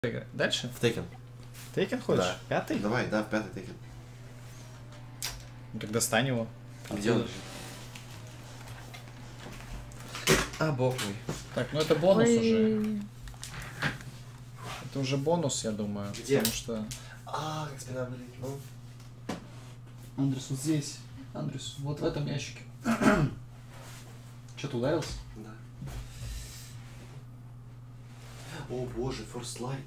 Дальше? В Текен. Тейкен хочешь? Да. Пятый? Давай, да, в пятый Текен. Так достань его. Где он лежит? А, бог мой. Так, ну это бонус Ой. уже. Это уже бонус, я думаю. Где? Потому что... А, как спина болит, ну. Андрюс, вот здесь. Андрюс, вот в этом ящике. Что-то ударился? Да. О боже, First Light.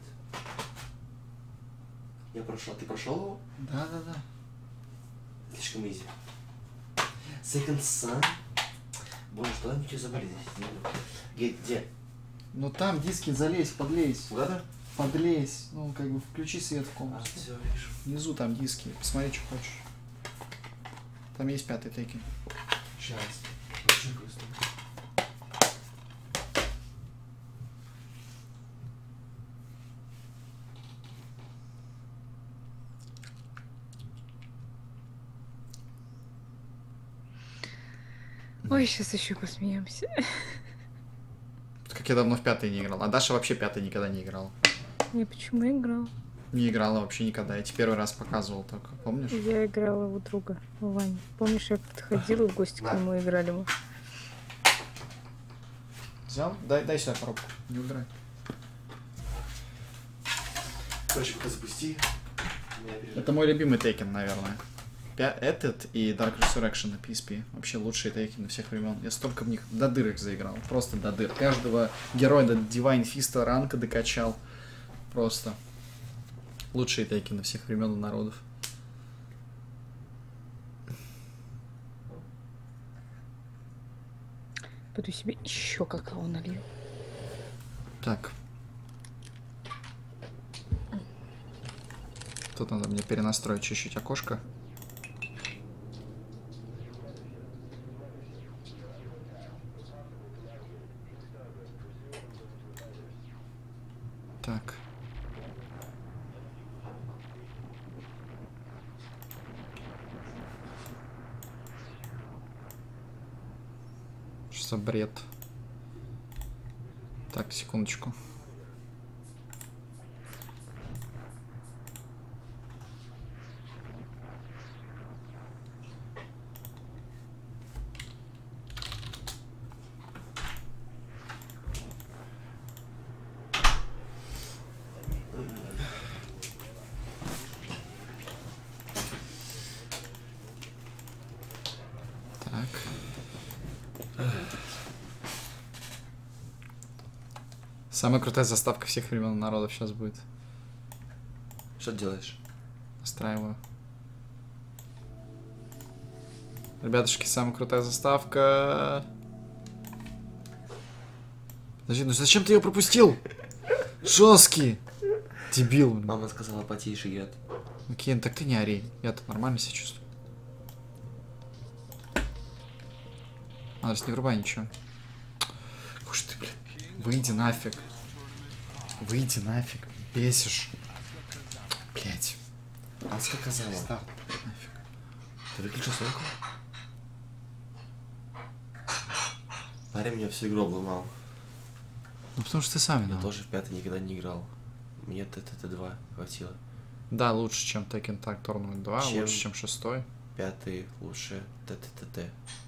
Я прошел. Ты прошел его? Да. Слишком изи. Second Sun. Боже, что там ничего заболит здесь? Где? Ну там диски залезь, подлезь. Куда-то? Подлезь. Ну, как бы включи свет в А, комнате. все, вижу. Внизу там диски. Посмотри, что хочешь. Там есть пятый Тейкен. Сейчас. Очень грустно. Ой, сейчас еще посмеемся. Как я давно в пятый не играл. А Даша вообще пятый никогда не играла. Я почему играл? Не играла вообще никогда. Я тебе первый раз показывал только. Помнишь? Я играла у друга, у Вани. Помнишь, я как-то ходила в гости к нему, играли мы. Взял? Дай сюда коробку. Не убирай. Короче, пока запусти. Это мой любимый Тейкен, наверное. Этот и Dark Resurrection на PSP. Вообще лучшие Тейкены всех времен. Я столько в них до дыр их заиграл. Просто до дыр. Каждого героя до Divine Fist ранка докачал. Просто. Лучшие Тейкены всех времен и народов. Пойду себе еще какао налью. Так. Тут надо мне перенастроить чуть-чуть окошко. Так. Что за бред? Так, секундочку. Так. Самая крутая заставка всех времен и народов сейчас будет. Что ты делаешь? Настраиваю. Ребятушки, самая крутая заставка. Подожди, ну зачем ты ее пропустил? Жесткий. Дебил. Блин. Мама сказала потише, Гет. Окей, ну так ты не ори. Я-то нормально себя чувствую. Андрес, не врубай ничего. Уж ты, блин. Выйди нафиг. Выйди нафиг. Бесишь. Блять. Аска сказала. Старт. Нафиг. Ты выключил ссылку? Парень меня всю игру обломал. Ну потому что ты сам Я виноват. тоже в пятый никогда не играл. Мне ТТ-2 хватило. Да, лучше, чем Tekken Tag Tournament 2, Чем? лучше, чем 6. Пятый лучше ТТ.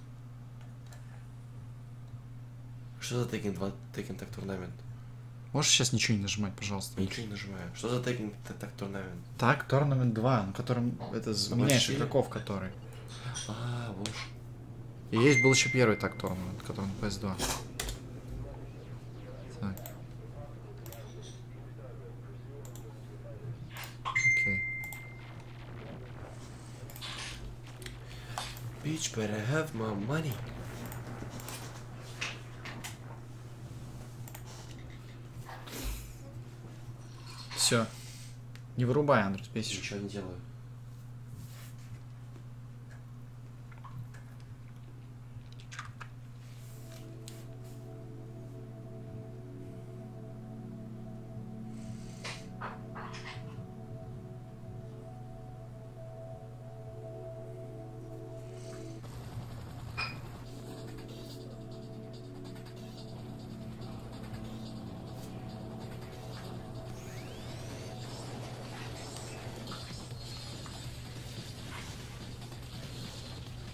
Что за Tekken 2 Tekken Tag Tournament? Можешь сейчас ничего не нажимать, пожалуйста? Я ничего не нажимаю. Что за Tekken Tag Tournament? Так, Tournament 2, на котором это меняешь Обобщили? игроков, который. А, вот. И есть был еще первый так Tournament, который на PS2. Так. Окей. Bitch, better have my money. Все. Не вырубай, Андрюс, бесишь. Ничего не делаю.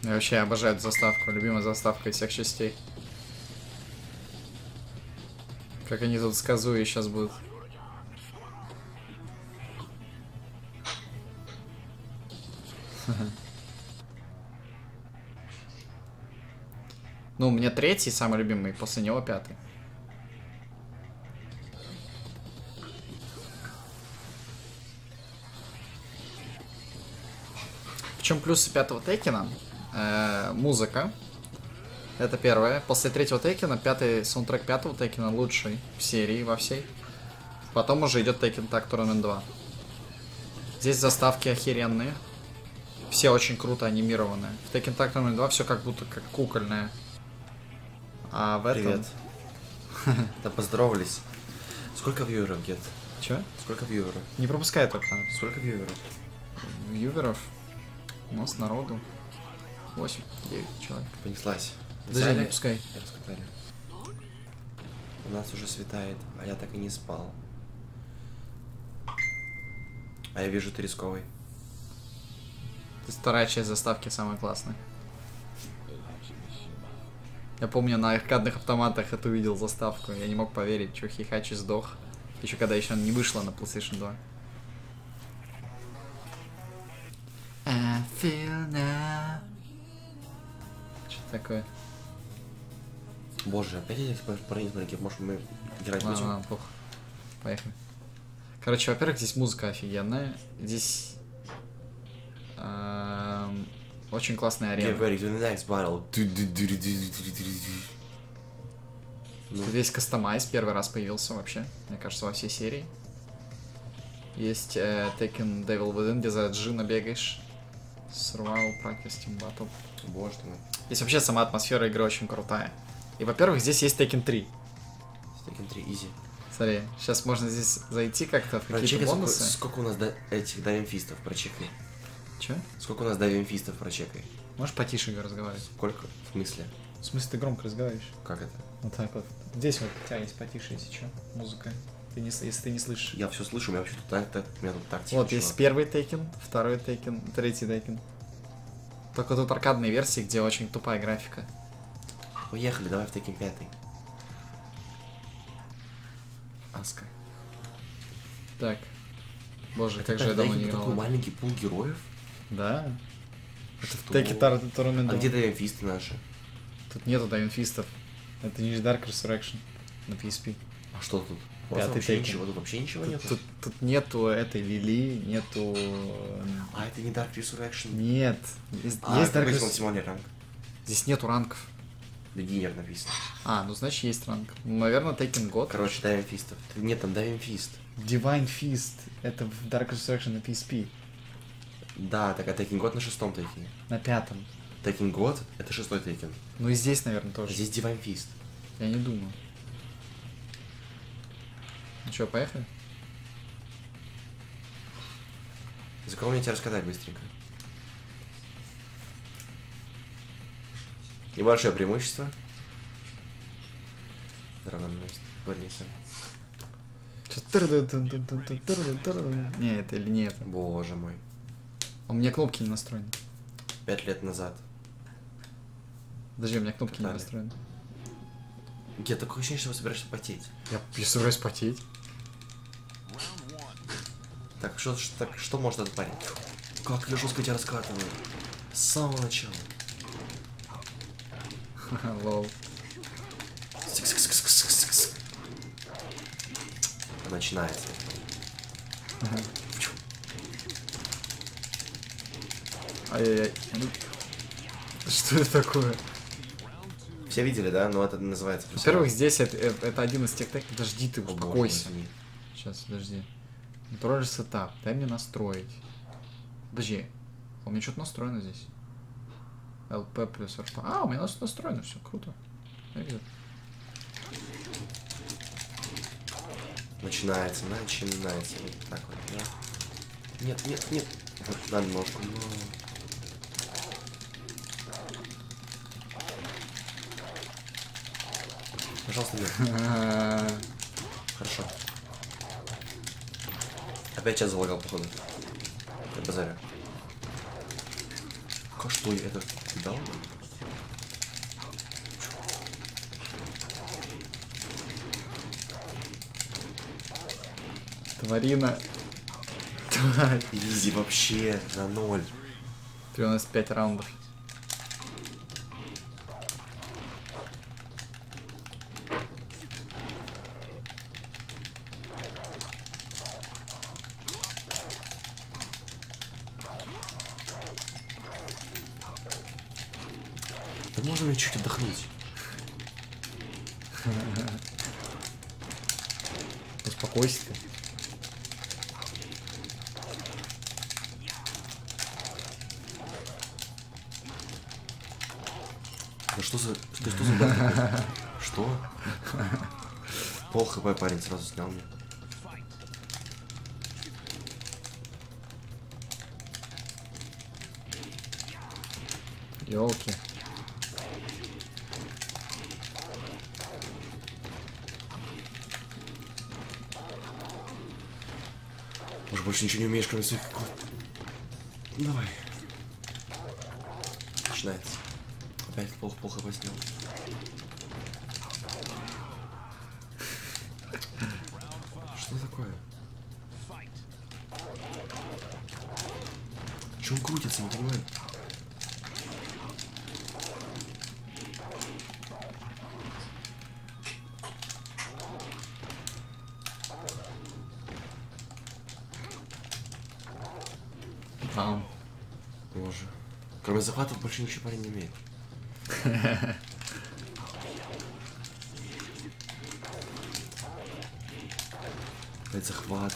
Я вообще обожаю эту заставку. Любимая заставка из всех частей. Как они тут с Казуей сейчас будут. Ну, у меня третий самый любимый, после него пятый. В чем плюсы пятого Текена? Музыка. Это первое. После третьего Текена, пятый саундтрек пятого Текена лучший в серии во всей. Потом уже идет Tekken Tag Tournament 2. Здесь заставки охеренные. Все очень круто анимированные. В Tekken Tag Tournament 2 все как будто как кукольное. А в этом... Привет. Да поздоровались. Сколько вьюеров, Гет? Чё? Сколько вьюеров? Не пропускай только. Сколько вьюеров? Вьюверов. У нас народу 8-9 человек. Понеслась. Даже не пускай. Рассказали. У нас уже светает, а я так и не спал. А я вижу, ты рисковый. Вторая часть заставки самая классная. Я помню, на аркадных автоматах это увидел заставку. Я не мог поверить, что Хихачи сдох. Еще когда еще не вышла на PlayStation 2. I feel now. Что такое? Боже, опять эти парни, может мы играть будем? Ладно, плохо. Поехали. Короче, во-первых, здесь музыка офигенная. Здесь очень классная арена. Get ready to the next battle. Тут весь кастомайз первый раз появился вообще, мне кажется, во всей серии. Есть Tekken Devil Within, где за Джина бегаешь. Survival Practice Team Battle. Боже ты мой. Здесь вообще сама атмосфера игры очень крутая. И, во-первых, здесь есть Tekken 3. Tekken 3 easy. Смотри, сейчас можно здесь зайти как-то в какие-то бонусы. Сколько у нас этих дайвинфистов прочекай? Че? Сколько у нас дайвинфистов прочекай? Можешь потише разговаривать? Сколько? В смысле? В смысле, ты громко разговариваешь? Как это? Вот так вот. Здесь вот у тебя есть потише, если что, музыка. Ты не, если ты не слышишь. Я все слышу, у меня вообще тут у меня тут так тихо. Вот, есть первый Tekken, второй Tekken, третий Tekken. Только тут аркадные версии, где очень тупая графика. Поехали, давай в Tekken 5. Аска. Так. Боже, Это как же я давно не такой играл. маленький пул героев? Да. Это Что? Tekken Tournament 2. А где дайвинфисты наши? Тут нету дайвинфистов. Это не Dark Resurrection на PSP. А что тут? Пятый Вообще Tekken. ничего, тут вообще ничего нет. Тут нету этой Лили, нету... А это не Dark Resurrection? Нет. Есть это Dark какой Resurrection. максимальный ранг? Здесь нету ранков. Бегинер написано. А, ну значит есть ранг. Наверное, Tekken God. Короче, дайвинфистов. Нет, там дайвинфист. Divine Fist. Это в Dark Resurrection на PSP. Да, так а Tekken God на 6-м Tekken. На 5-м. Tekken God это 6-й Tekken. Ну и здесь, наверное, тоже. Здесь Divine Fist. Я не думаю. Ну что, поехали? За кого мне тебе рассказать быстренько? Небольшое преимущество. Равномерность. Борниса. Не, это или не это. Боже мой. У меня кнопки не настроены. 5 лет назад. Подожди, у меня кнопки не Далее. настроены. Где такое ощущение, что вы собираешься потеть? Я собираюсь потеть. Так, что может этот парень? Как я жестко тебя раскатываю. С самого начала. Лол. Сикс-сикс-сикс-сикс-сикс. Начинается. Ай-яй-яй. Что это такое? Все видели, да? Но это называется... Во-первых, здесь это один из тех тегов. Подожди, ты О, боже успокойся. мой. Сейчас, подожди. Контроллер сетап. Дай мне настроить. Подожди. У меня что-то настроено здесь. LP плюс RP. А, у меня настроено все. Круто. Very good. Начинается. Вот так вот, да? Нет. Вот, на ножку. Но... Пожалуйста, нет. Хорошо. Опять час залагал, походу. Я базарю. Что это? Дал? Тварина. Тварь. Изи вообще на 0. У нас 5 раундов. Да можно мне чуть отдохнуть? Успокойся ты. Да что за... Ты что за баг такой? Что? Пол хп парень сразу снял мне. Ёлки. Может, больше ничего не умеешь, кроме своих... Давай. Начинается. Опять пол хп снял. Что такое? Че он крутится, не понимаю? Бам. Боже. Кроме захватов больше ничего парень не имеет. Опять захваты.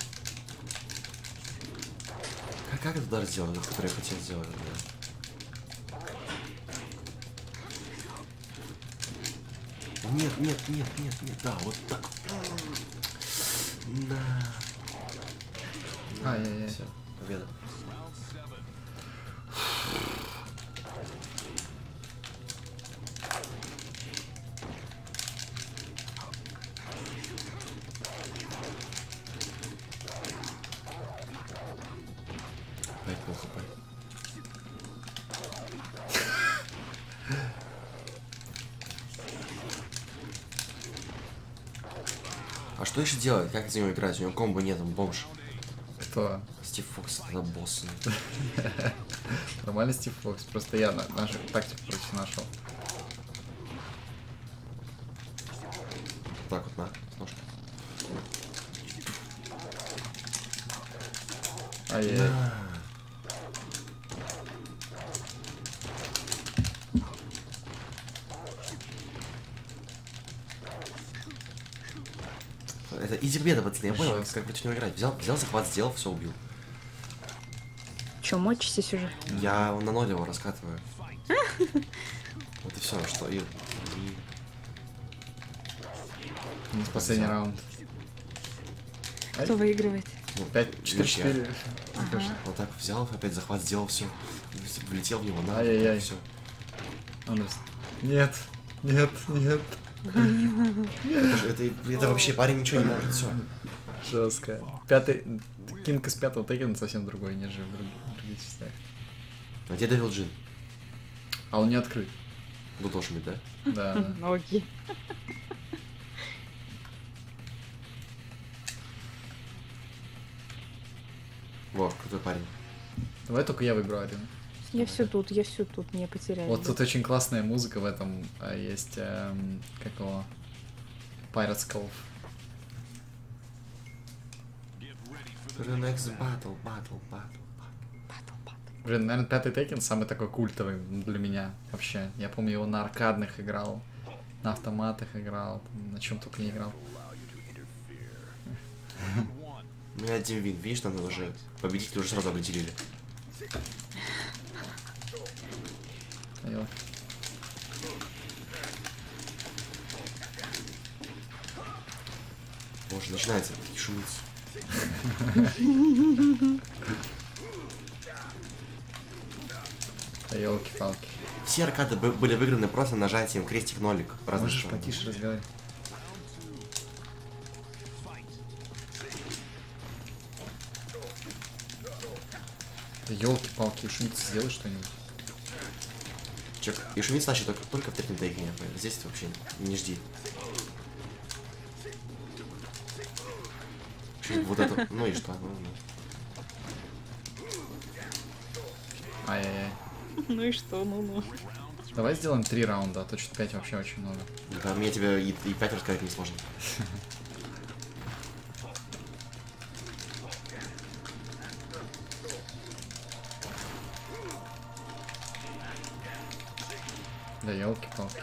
Как этот удар сделал, этот, который я хотел сделать? Да? Нет, нет, нет, нет, нет. Да, вот так. На. Ай-яй-яй. Все, победа. Опять пол хп. А что еще делать? Как за него играть? У него комбо нет, он бомж. Кто? Стив Фокс, это босс. Нормальный Стив Фокс. Просто я нашу тактику против нашел. Так вот, на, ножка. Ай-яй. Это изи победа, пацаны, я понял, Жестко. как против него играть. Взял захват, сделал, все убил. Че, мочитесь уже? Я на 0 его раскатываю. Вот и все, что. У нас последний Взял. раунд. Кто выигрывает? Ну, 5-4-4. Вот так взял, опять захват сделал, все. Влетел в него, на. Ай-яй-яй. Все. Нет. Нет, нет. Это вообще парень ничего не может, все. Жестко. Пятый. Кинг из пятого Текена совсем другой, нежели в других частях. А где Devil Jin? А он не открыт. Ну, должен быть, да? Да. Ну окей. Во, крутой парень. Давай только я выберу один. Я все тут, не потеряю. Вот тут очень классная музыка в этом есть. Как его? Pirates Cove. The next battle. Блин, наверное, пятый Текен самый такой культовый для меня вообще. Я помню, его на аркадных играл, на автоматах играл, на чем только не играл. У меня один вин, видишь, там уже победители уже сразу определили. Понял. Боже, начинается шумиться. Ёлки-палки. Все аркады были выиграны просто нажатием крестик-нолик. в разные Можешь стороны. потише разговаривать? Ёлки-палки, ушница, сделай что-нибудь. Чек. И шумит значит только в третьем тейке. Здесь вообще не жди. Вот это. Ну и что? Ай-яй-яй. Ну и что, ну-ну. Давай сделаем 3 раунда, а то что-то 5 вообще очень много. Да, мне тебе и 5 рассказать не сложно. Да елки-палки.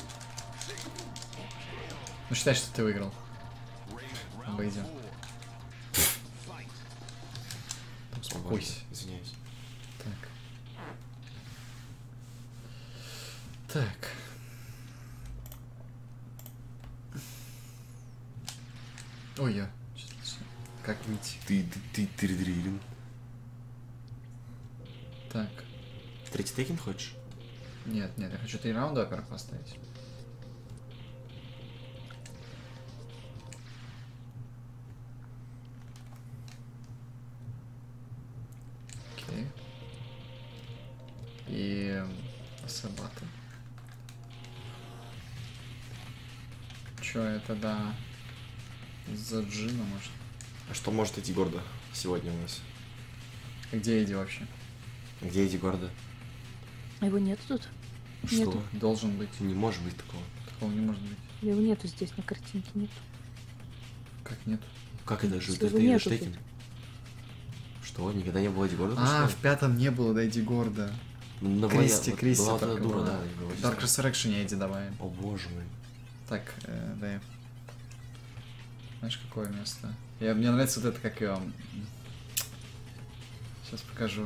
Ну считай, что ты выиграл. Обойдем. Успокойся. Извиняюсь. Так. Так. Ой, я. Как выйти? Ты. Так. Третий тейкинг хочешь? Нет, я хочу 3 раунда, во-первых, поставить. Окей. И Сабата. Чё это, да? За Джина, может? А что может идти гордо сегодня у нас? А где Эдди вообще? Где эти гордо? Его нету тут? Что? Нету. Должен быть. Не может быть такого. Такого не может быть. Его нету здесь на картинке, нету. Как нет? Как это же? Что Это его нету штекин? Что? Никогда не было эти гордо? А, в 5-м не было Эдди Горда. Кристи была вот эта только дура, была. да. В Dark Resurrection Эдди добавим. О боже мой. Так, да. Знаешь, какое место? Мне нравится вот это, как его... Сейчас покажу.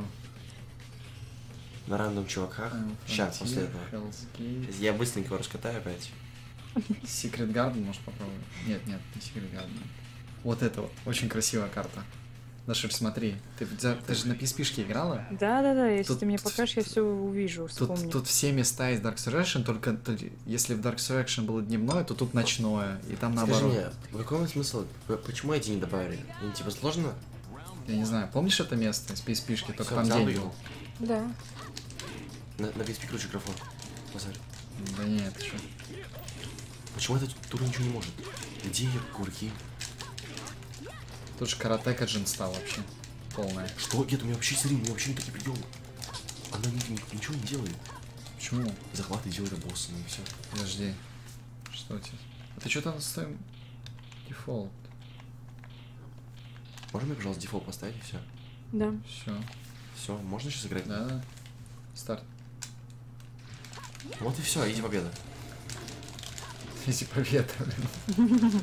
На рандом чуваках. Сейчас, после этого. Hell's Gate. Я быстренько его раскатаю опять. Secret Garden, может, попробуем? Нет, не Secret Garden. Вот это вот. Очень красивая карта. Дашуль, смотри. Ты же на PSP-шке играла? Да, если Тут- ты мне покажешь, я все увижу, вспомню. Тут все места из Dark Resurrection, только если в Dark Resurrection было дневное, то тут ночное. И там Скажи наоборот. мне, в каком смысл? Почему эти не добавили? Им типа сложно? Я не знаю, помнишь это место из PSP-шки? Только Всё, там взял, день выиграл. был. Да. На PSP круче графон. Базарь. Да нет, ты что? Почему этот тур ничего не может? Где курки? Тут же каратека Джин стал вообще. Полная. Что? Нет, у меня вообще смотри, у меня вообще не такие приемы. Она ничего не делает. Почему? Захваты делает босса, и все. Подожди. Что у тебя? А ты что там стоим? Дефолт. Можно мне, пожалуйста, дефолт поставить и все? Да. Все. Все, можно сейчас играть? Да. Старт. Вот и все, иди победа. Изи победа, блин.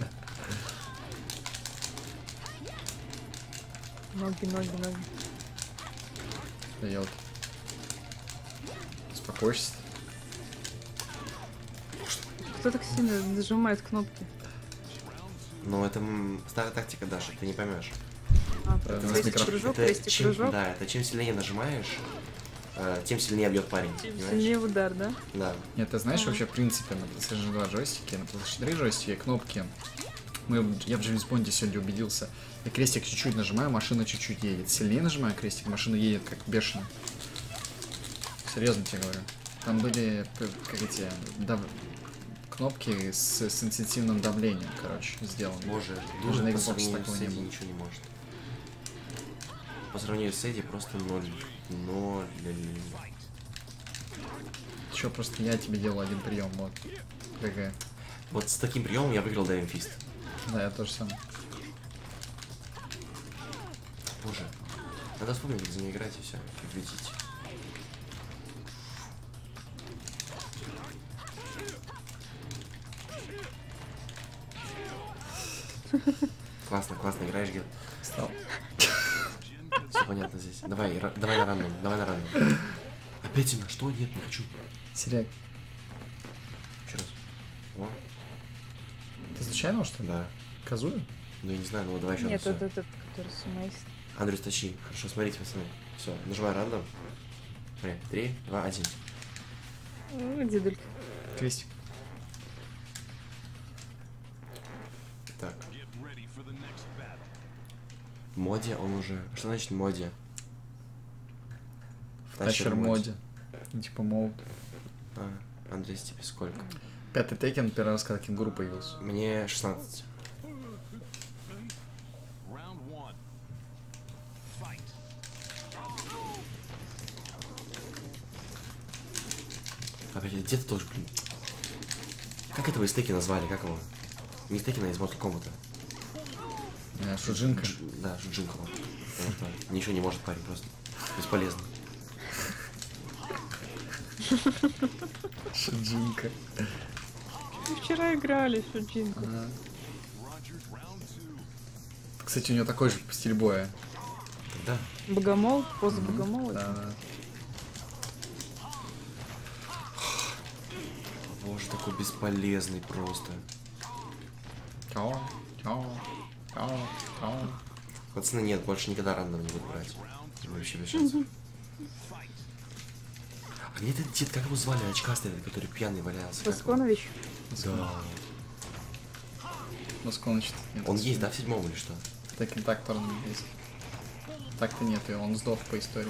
Ноги. Да елки. Успокойся. Кто так сильно нажимает кнопки? Ну, это старая тактика, Даша, ты не поймешь. Да, Крестик, кружок, Это крестик, чем, кружок. да, это чем сильнее нажимаешь, тем сильнее бьет парень. Понимаешь? Сильнее удар, да? Да. Нет, ты знаешь, вообще, в принципе, на PlayStation 2 джойстике, на PlayStation 3 джойстике, кнопки. Я в Джеймс Бонде сегодня убедился. Я крестик чуть-чуть нажимаю, машина чуть-чуть едет. Сильнее нажимаю крестик, машина едет как бешено. Серьезно тебе говорю. Там были как эти кнопки с интенсивным давлением, короче, сделаны. Боже, Даже на по Xbox сравнению такого с не Эдди было. ничего не может. По сравнению с Эдди просто ноль. Ноль. Чё, просто я тебе делал один прием, вот. ГГ. Вот с таким приемом я выиграл Дайвинг Фист. Да, я тоже сам. Боже. Надо вспомнить, как за нее играть и все. Как лететь. Классно играешь, Гил. Стал. Все понятно здесь. Давай на рандом. Опять именно. Что? Нет, не хочу. Серег, Еще раз. О, ты случайно, что ли? да. Казую? Ну я не знаю, ну давай еще Нет, раз. этот, который с ума есть. Андрюс, тащи. Хорошо, смотрите, пацаны. Все, нажимай рандом. Смотри, 3, 2, 1. Дедуль. Крестик. Так. Моде он уже... Что значит моде? В тачер моде. Ну, типа мод. Андрей, тебе сколько? 5-й Текен первый раз, когда кенгуру появился. Мне 16. Опять где-то тоже, блин. Как этого из Теки назвали? Как его? Не из Текина, а из Mortal Kombat. Шуджинка. Да, Шуджинка. Ничего не может парень, просто бесполезно. Шуджинка. Мы вчера играли в Шуджинку. Ага. Кстати, у него такой же стиль боя. Да. Богомол, поза богомола. Да. Боже, такой бесполезный просто. Чао, чао, чао, чао. Пацаны, нет, больше никогда рандом не буду брать. Вообще без шансов. А где этот дед, как его звали, очкастый, который пьяный валялся? Восконович. Да. Москоныч. Он есть, да, в 7-м или что? Текен Тактор есть. Так-то нет, и он сдох по истории.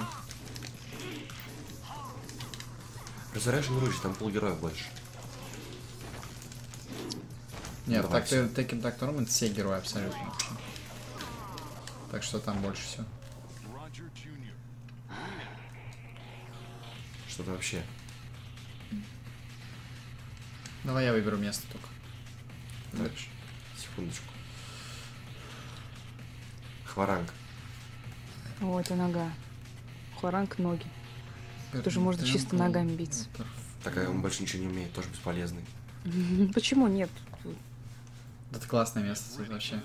Resurrection Rouge, там полгероев больше. Нет, Давай так всё. Текен Тактор это все герои абсолютно. Так что там больше все. Что-то вообще. Давай я выберу место только. Дальше. Секундочку. Хваранг. О, это нога. Хуаранг ноги. Тоже можно чисто ногами биться. Такая он больше ничего не умеет, тоже бесполезный. Почему нет? Это классное место тут вообще.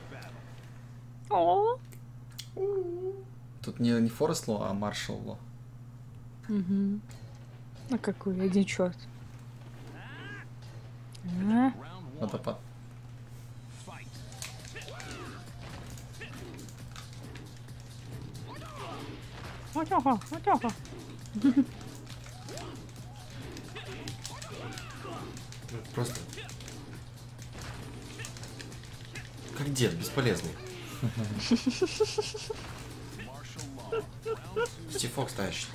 О. Тут не Форест Ло, а Маршал Ло. Угу. А какой? Один черт. А? Водопад. Матёха, матёха. Просто. Как дед, бесполезный. Стив Фокс тащит.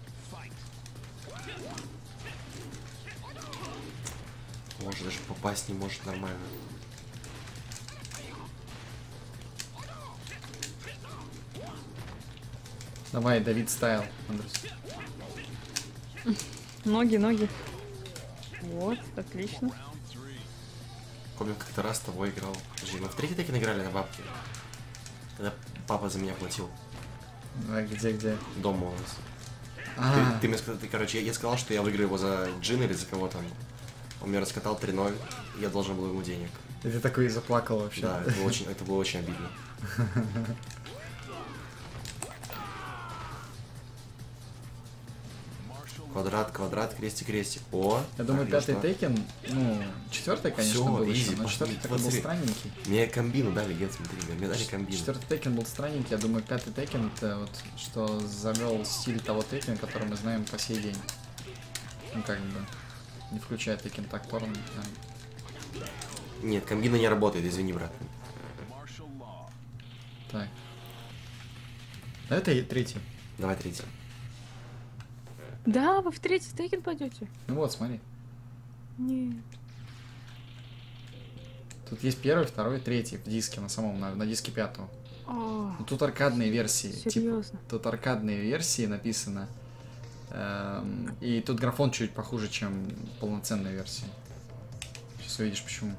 Может даже попасть не может нормально. Давай, Давид Стайл, Андрюс. Ноги, ноги. Вот, отлично. Помню, как-то раз с тобой играл. Подожди, мы в третий текен играли на бабке. Когда папа за меня платил. Давай, где? Дома у нас. А, Ты мне сказал, короче, я сказал, что я выиграю его за Джин или за кого там. Он мне раскатал 3-0, и я должен был ему денег. и ты такой заплакал вообще. Да, это было очень обидно. Квадрат, квадрат, крестик, крестик. О! Я думаю, отлично. 5-й Текен, ну, 4-й, конечно, Всё, был еще, изи, но пошли, 4-й такой был смотри. странненький. Мне комбину дали, Ген, смотри, мне дали комбину. 4-й Текен был странненький, я думаю, 5-й Текен это вот, что завел стиль того Текена, который мы знаем по сей день. Ну, как бы, не включая Текен Такторн. Нет, комбина не работает, извини, брат. Так. А это и 3-й. Давай третий. Да, вы в третий Текен пойдете? Ну вот, смотри. Нет. Тут есть 1-й, 2-й, 3-й в диске, на самом, на диске 5-го. О, Ну, тут аркадные версии. серьезно? Тут аркадные версии написано. И тут графон чуть похуже, чем полноценная версия. Сейчас увидишь почему.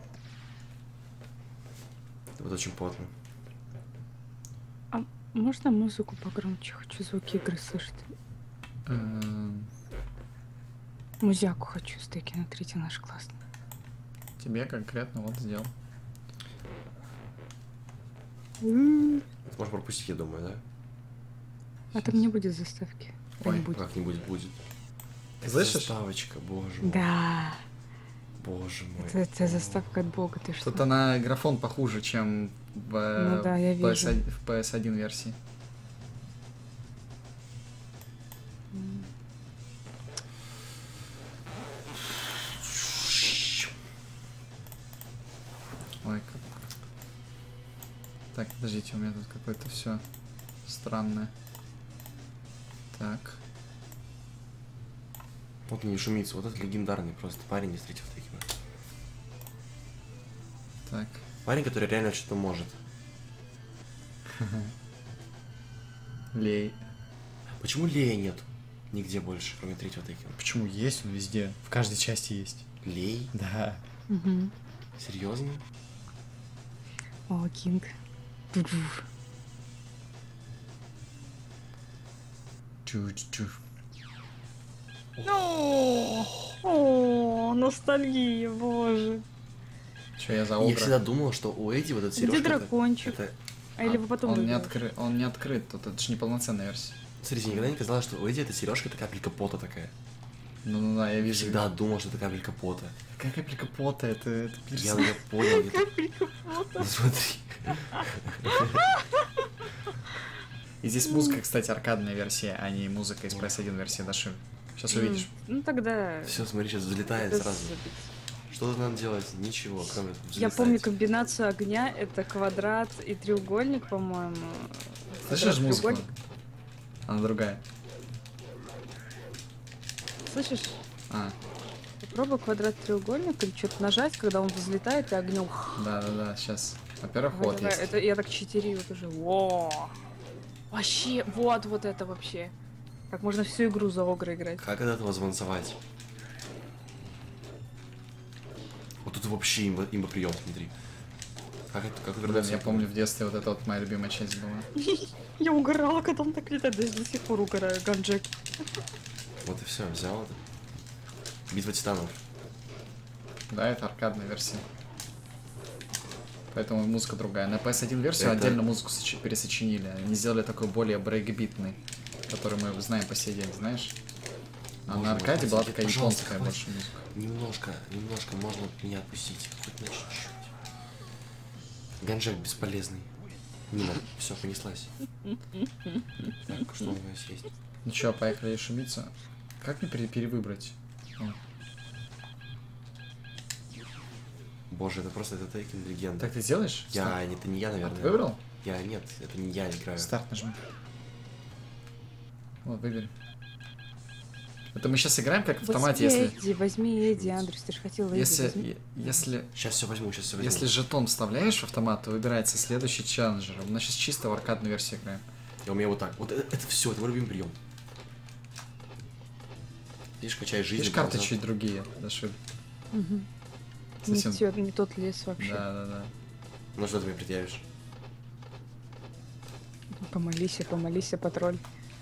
Это будет очень плотно. А можно музыку погромче? Хочу звуки игры слышать. Музяку хочу с Текена 3 наш классный. Тебе конкретно вот сделал. Можешь пропустить, я думаю, да? А там не будет заставки. Ой, Не будет. Как-нибудь будет. Ты слышишь? Заставочка, боже мой. Да. Боже мой. Это заставка от бога, ты что? Тут она графон похуже, чем в, Ну да, я вижу. в PS1 версии. Ой, как... Так, подождите, у меня тут какое-то все странное. Так. Вот не шумится, вот этот легендарный просто парень из третьего Тейкена. Так. Парень, который реально что-то может. Лей. Почему Лея нет? Нигде больше, кроме третьего Тейкена. Почему есть? Он везде. В каждой части есть. Лей? Да. Угу. Серьезно? О, Кинг. Чу-чу. О, ностальгия, боже. Че я за Я огра? всегда думал, что у Эдди вот этот Где сережка... дракончик? Это... А или вы потом он не, выберете? он не открыт, тут это же не полноценная версия. Смотрите, никогда не казалось, что у Эдди эта сережка это капелька пота такая. Ну да, я Я вижу. всегда думал, что это капелька пота. Какая капелька пота, это Я пирсинг. понял. Ну смотри. И здесь музыка, кстати, аркадная версия, а не музыка из PS1 версии Даши. Сейчас увидишь. Ну тогда... Все, смотри, сейчас залетает без сразу. забить. Что тут надо делать? Ничего, кроме Я помню комбинацию огня, это квадрат и треугольник, по-моему. Слышишь Квадрат, музыку? треугольник. Она другая. Слышишь? А, Попробуй квадрат треугольник или что-то нажать, когда он взлетает и огнем. да, сейчас. Во-первых, вот есть. Это я так читерю вот уже. Во! Вообще, вот это вообще. Как можно всю игру за огра играть. Как от этого звонцевать? Вот тут вообще имба прием, смотри. Как Блин, вернуться? я помню в детстве вот это вот моя любимая часть была. Я угорала, когда он так летает, до сих пор угораю, Ганджек. Вот и все, взял это. Битва титанов. Да, это аркадная версия. Поэтому музыка другая. На PS1 версию Это- отдельно музыку пересочинили. Они сделали такой более брейкбитный, который мы знаем по сей день, знаешь? А Боже на мой, аркаде была спасите, такая пожалуйста, японская хватит. больше музыка. Немножко можно меня отпустить. Хоть на чуть-чуть. Ганджек бесполезный. Нина, все, понеслась. Так, что у нас есть? Ну чё, поехали шумиться. Как мне перевыбрать? О. Боже, это просто это Тейкен легенда. Так ты сделаешь? Это не я, А, наверное. ты выбрал? Нет, это не я играю. Старт нажми. Вот, выбери. Это мы сейчас играем как в автомате, Возьми Эдди, Андрюс, ты же хотел Эдди, возьми. если Сейчас все возьму. Если жетон вставляешь в автомат, то выбирается следующий челленджер. Мы сейчас чисто в аркадную версию играем. И у меня вот так. Вот это все, это мой любимый прием. Видишь, качай жизнь. Видишь, карты чуть другие. Даже... Совсем... Не тот лес вообще. Да. Ну что ты мне предъявишь? Помолись, патруль.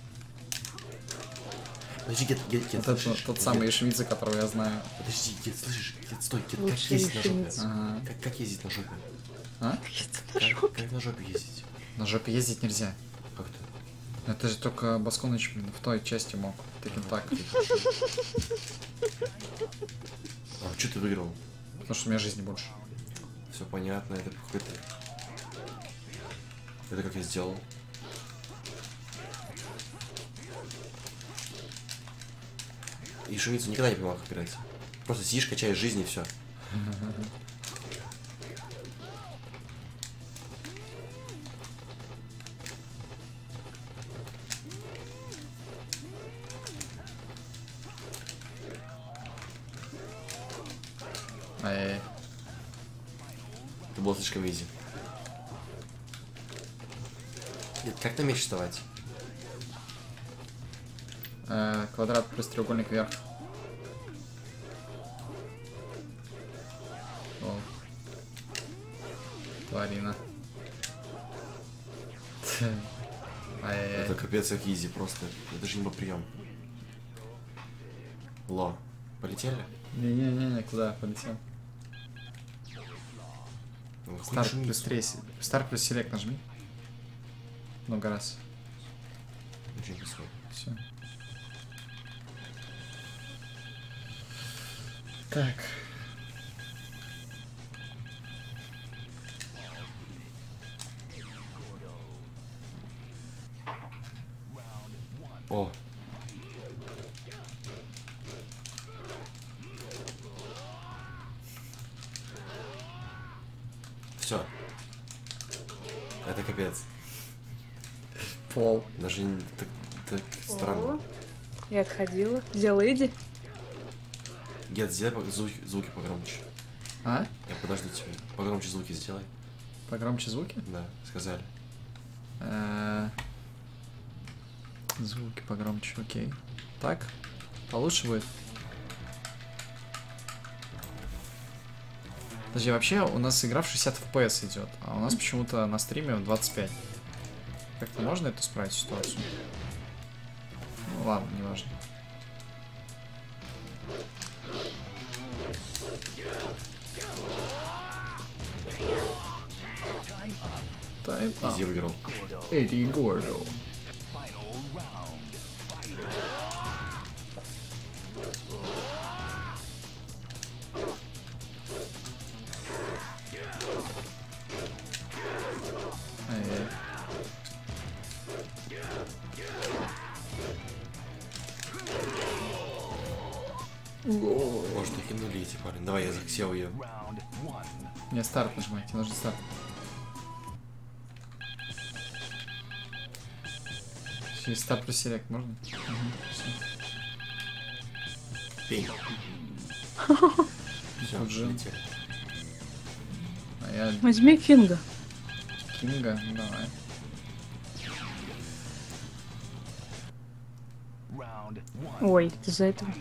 Подожди, Гет, Вот это слышишь? тот самый Ишмидзе, которого я знаю. Подожди, Гет, слышишь? Гет, стой, Гет, как Лучший ездить на жопе? Ишмидзе. Ага. Как ездить на жопе? А? Как на жопе ездить? На жопе ездить нельзя. Как ты? Это же только Басконыч, блин, в той части мог. Таким так. А, что ты выиграл? Потому что у меня жизни больше. Все понятно, это какой-то... Это как я сделал? И Шумицу никогда не понимал, как играть. Просто сидишь, качаешь жизнь и все. Ай-яй-яй. Это было слишком изи. Нет, как ты умеешь вставать? Квадрат плюс треугольник вверх. О. Тварина. Ай-яй-яй. Это капец как изи просто. Это же не прием. Ло. Полетели? Не-не-не, куда полетел? Ну, хуй Старт шумит. плюс 3. Старт плюс селект нажми. Много раз. Ничего не происходит. Все. Так. О. Все. Это капец. Пол. Даже не так странно. Я отходила. Взяла Эдди. Гет, сделай звуки погромче. А? Я подожду тебя. Погромче звуки сделай. Погромче звуки? Да, сказали. Звуки погромче, окей. Так? Получше будет? Подожди, вообще у нас игра в 60 FPS идет, а у нас почему-то на стриме 25. Как-то можно это исправить ситуацию? Ну ладно, не важно. Изи выиграл. Эдди Гордо. Может, и кинули эти парни. Давай, я захсел ее. Мне старт нажимай, тебе нужно старт. Через старт плюс селект можно? Пей. Все, Джин. летели. А я Возьми Кинга. Кинга, ну давай. Ой, из-за этого.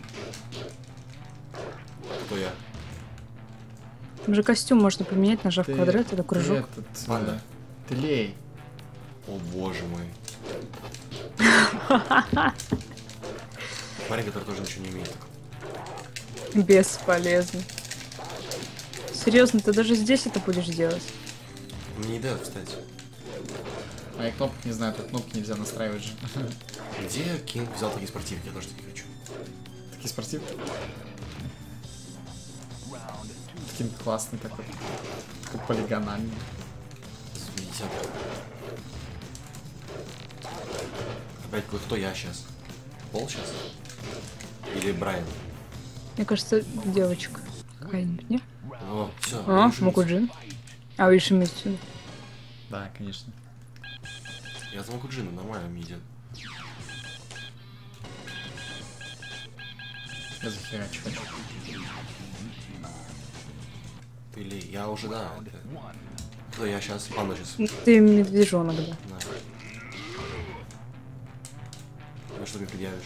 Кто я? Там же костюм можно поменять, нажав квадрат, это кружок. Ты этот, Панда. ты лей. О боже мой. Парень, который тоже ничего не умеет. Бесполезно. Серьезно, ты даже здесь это будешь делать? Мне не дают встать. А я кнопок не знаю, тут кнопки нельзя настраивать же. Где Кинг взял такие спортивки? Я тоже такие хочу. Такие спортивки. Таким классный такой. Такой полигональный. Видите? Опять кто я сейчас? Пол сейчас? Или Брайан? Мне кажется, девочка какая-нибудь, не? О, все. Мокуджин. А, вы еще вместе. Да, конечно. Я за Мокуджина, нормально мне идет. Я захерачу хочу. Или я уже, да. Кто я сейчас? Панда сейчас. Ты медвежонок, да. Да. Ну что ты предъявишь?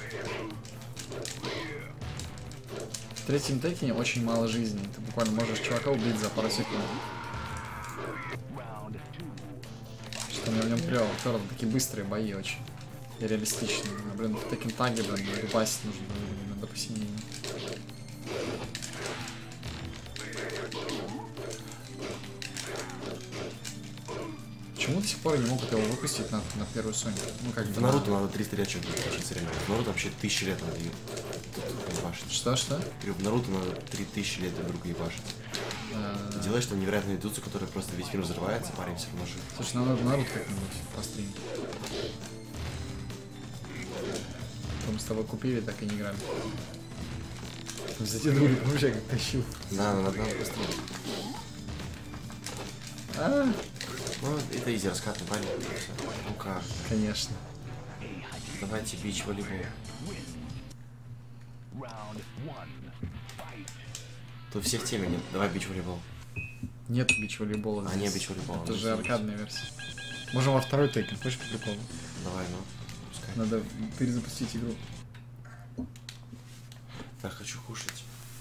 В третьем Текине очень мало жизни. Ты буквально можешь чувака убить за пару секунд. Что мне в нем клево. Такие быстрые бои очень. И реалистичные. А, блин, в Текен Таге, блин, рубасить нужно до посинения. Почему до сих пор не могут его выпустить на первую Sony? Ну как бы. В Наруто надо 300 лет что-то учиться реально. В Наруто вообще 1000 лет надо ебашить. Что? В Наруто надо 3000 лет друг друга ебашить. Ты делаешь там невероятную индустрию, которая просто весь мир взрывается, парень все равно жив. Слушай, нам надо Наруто как-нибудь постримить. Мы с тобой купили, так и не играли. Затянули, вообще как тащил. Да, надо быстрее. Ну, это изи раскатный парень. Ну как? Конечно. Давайте бич волейбол. Тут всех теме нет. Давай бич волейбол. Нет бич-волейбола. А, не бич-волейбола. Это же аркадная версия. Можем во второй Текен, хочешь по приколу? Давай, ну. Пускай. Надо перезапустить игру. Я хочу кушать.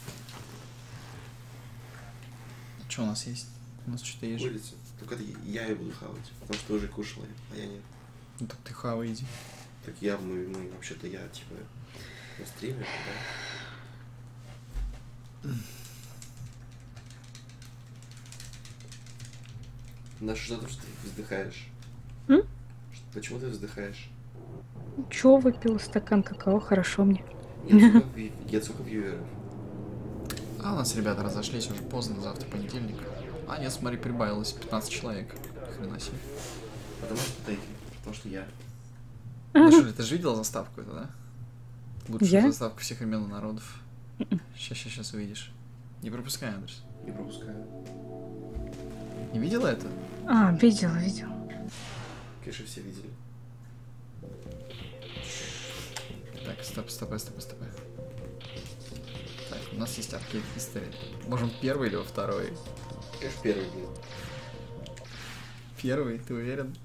Что у нас есть? У нас что-то есть. Курица. Только я и буду хавать, потому что ты уже кушала, а я нет. Ну так ты хава иди. Так я, мы вообще-то я, типа, на стриме, да? Наша, что ты вздыхаешь? Почему ты вздыхаешь? Чё выпил стакан какао? Хорошо мне. Нет, сколько вьюеров? А у нас ребята разошлись уже поздно, завтра понедельник. А нет, смотри, прибавилось 15 человек. Хрена себе. Потому что ты, потому что я. Ну что, ты же видел заставку это, да? Лучшую Я? заставку всех времен и народов. Сейчас увидишь. Не пропускай, Андрес. Не пропускаю. Не видела это? А, видела. Конечно, все видели. Так, стоп. Так, У нас есть аркейд history. Можем первый или во второй? Конечно, первый, блин. Первый, ты уверен?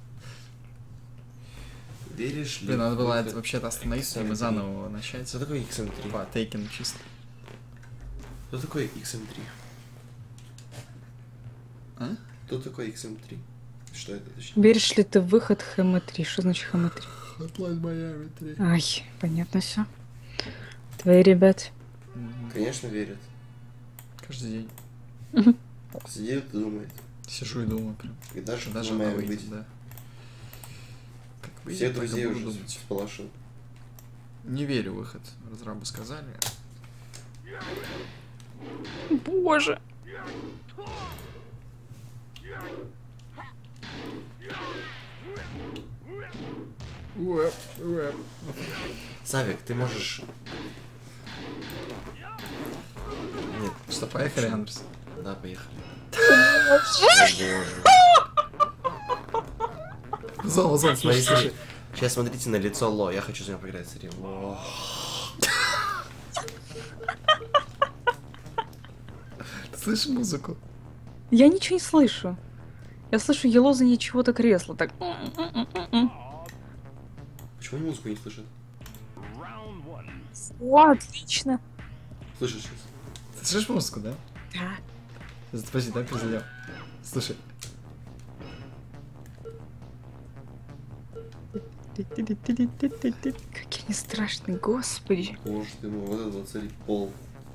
Веришь ли? Блин, надо было Выход вообще-то остановиться, и мы заново его начать. Что такое XM3? По Taken чисто. Что такое XM3? А? Кто такой XM3? Что это точнее? Веришь ли ты в выход Хэма 3? Что значит Хэма 3? Hotline Miami 3. Ай, понятно все. Твои ребят. Конечно, верят. Каждый день. Сидит и думает. Сижу и думаю прям. Когда же Даже она она выйдет? выйдет, да. Как выйдет, Всех так и друзей буду уже думать. сполошил. Не верю в выход. Разрабы сказали. Боже. Савик, ты можешь... Нет, Что, поехали, Андрес? да, поехали. О, боже. Зон, Смотри, слушай, смотри. Сейчас смотрите на лицо Ло. Я хочу за него поиграть, смотри. Ло. Слышишь музыку? Я ничего не слышу. Я слышу елозание чего-то кресла. Так. Почему они музыку не слышат? О, отлично. Слышишь сейчас? Ты слышишь музыку, да? Да. Подожди, дай перезайдем. Слушай. Какие они страшные, господи. Боже ты мой, вот это вот, смотри, пол.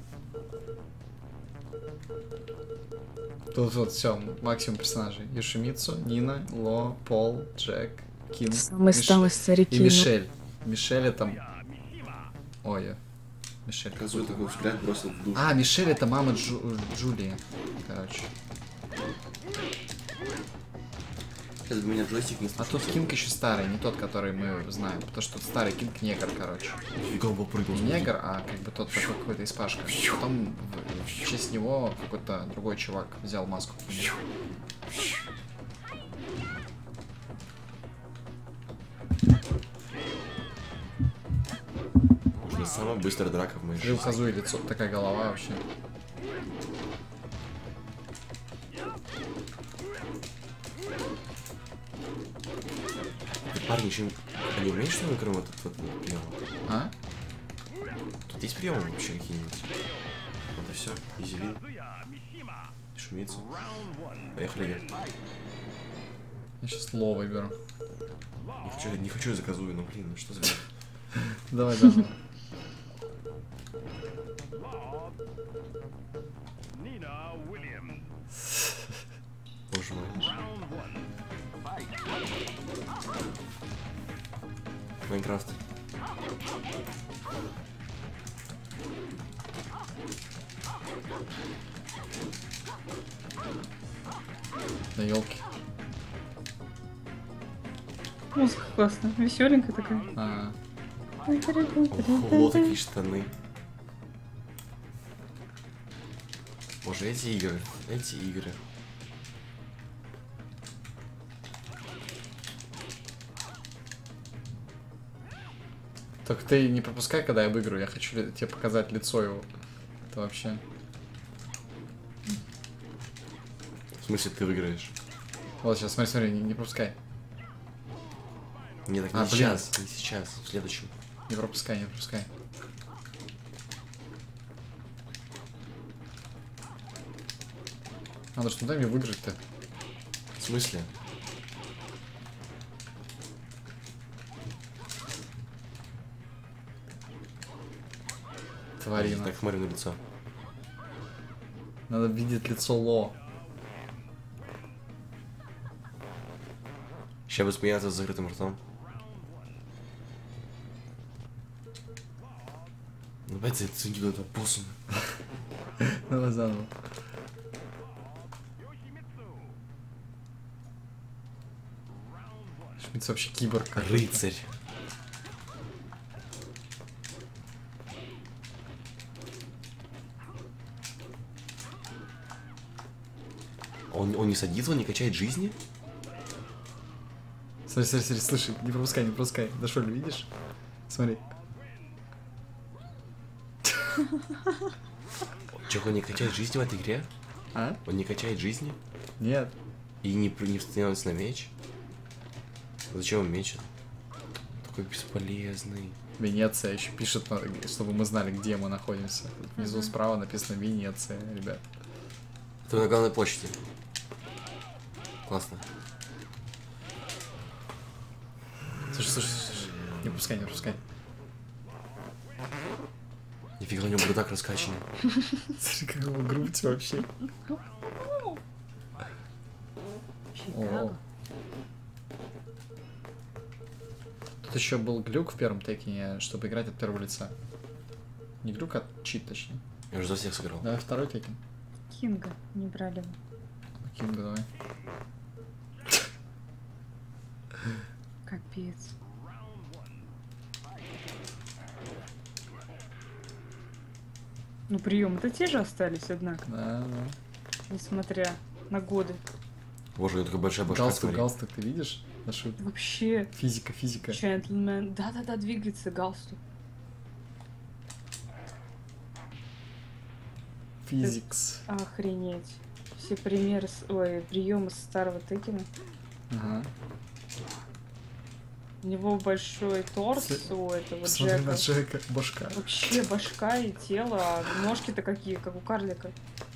Тут вот все, максимум персонажей. Йошимицу, Нина, Ло, Пол, Джек, Ким, Самые старики. и ну. Мишель. Мишель это... Ой, Мишель. Показывает такой взгляд, бросил в душу. А, Мишель это мама Джулии. Короче. Сейчас бы меня джойстик не А слушал. тут Кинг еще старый, не тот, который мы знаем. Потому что тут старый Кинг негр, короче. Фига бы прыгал. Не негр, а как бы тот такой какой-то испашка. Потом в честь него какой-то другой чувак взял маску. Уже самая быстрая драка в моей Жил жизни. Хазуи лицо, такая голова вообще. Ты, парни, еще не умеешь что-нибудь, кроме вот приема? А? Тут есть приемы вообще какие-нибудь? Вот и все. Изелин. Шумицу. Поехали, Игорь. Я сейчас Ло выберу. Не хочу я заказую, но блин, ну что за... Давай, давай. Боже мой. Майнкрафт. Да елки. Музыка классная, веселенькая такая. А, Ого, такие штаны. Боже, эти игры. Эти игры. только ты не пропускай, когда я выиграю. Я хочу тебе показать лицо его. Это вообще. В смысле, ты выиграешь? Вот сейчас, смотри, смотри, не пропускай. Не, так А, не блин. сейчас, не сейчас, в следующем. Не пропускай, не пропускай. Надо что, дай мне выиграть-то. В смысле? Тварина. Так, смотрю на лицо. Надо видеть лицо Ло. Сейчас буду смеяться с закрытым ртом. Ну, опять заценил этого боссом. Давай заново. Шмидц вообще киборг. Рыцарь. Он не садится, он не качает жизни? Смотри, смотри, смотри, слушай, не пропускай, не пропускай. Дошел, видишь? Смотри. Чё, он не качает жизни в этой игре? А? Он не качает жизни? Нет. И не становится на меч? Зачем он меч? Такой бесполезный. Венеция еще пишет, чтобы мы знали, где мы находимся. Тут внизу справа написано Венеция, ребят. Это на главной площади. Классно. Слушай. Не пускай. Нифига, у него бардак раскачанный. Смотри, как его грудь вообще. О. Тут еще был глюк в первом Текине, чтобы играть от первого лица. Не глюк, а чит, точнее. Я уже за всех сыграл. Давай второй Текен. Кинга не брали его. Кинга, давай. Капец. Ну, приемы-то те же остались, однако, Да. несмотря на годы. Боже, это такая большая башка, смотри. Галстук, ты видишь? Нашу Вообще, физика. джентльмен. Да-да-да, двигается галстук. Физикс. Охренеть. Все примеры, приемы с старого Текина. Ага. У него большой торс у этого Посмотри Джека. на Джека, башка. Вообще башка и тело, а ножки-то какие, как у карлика.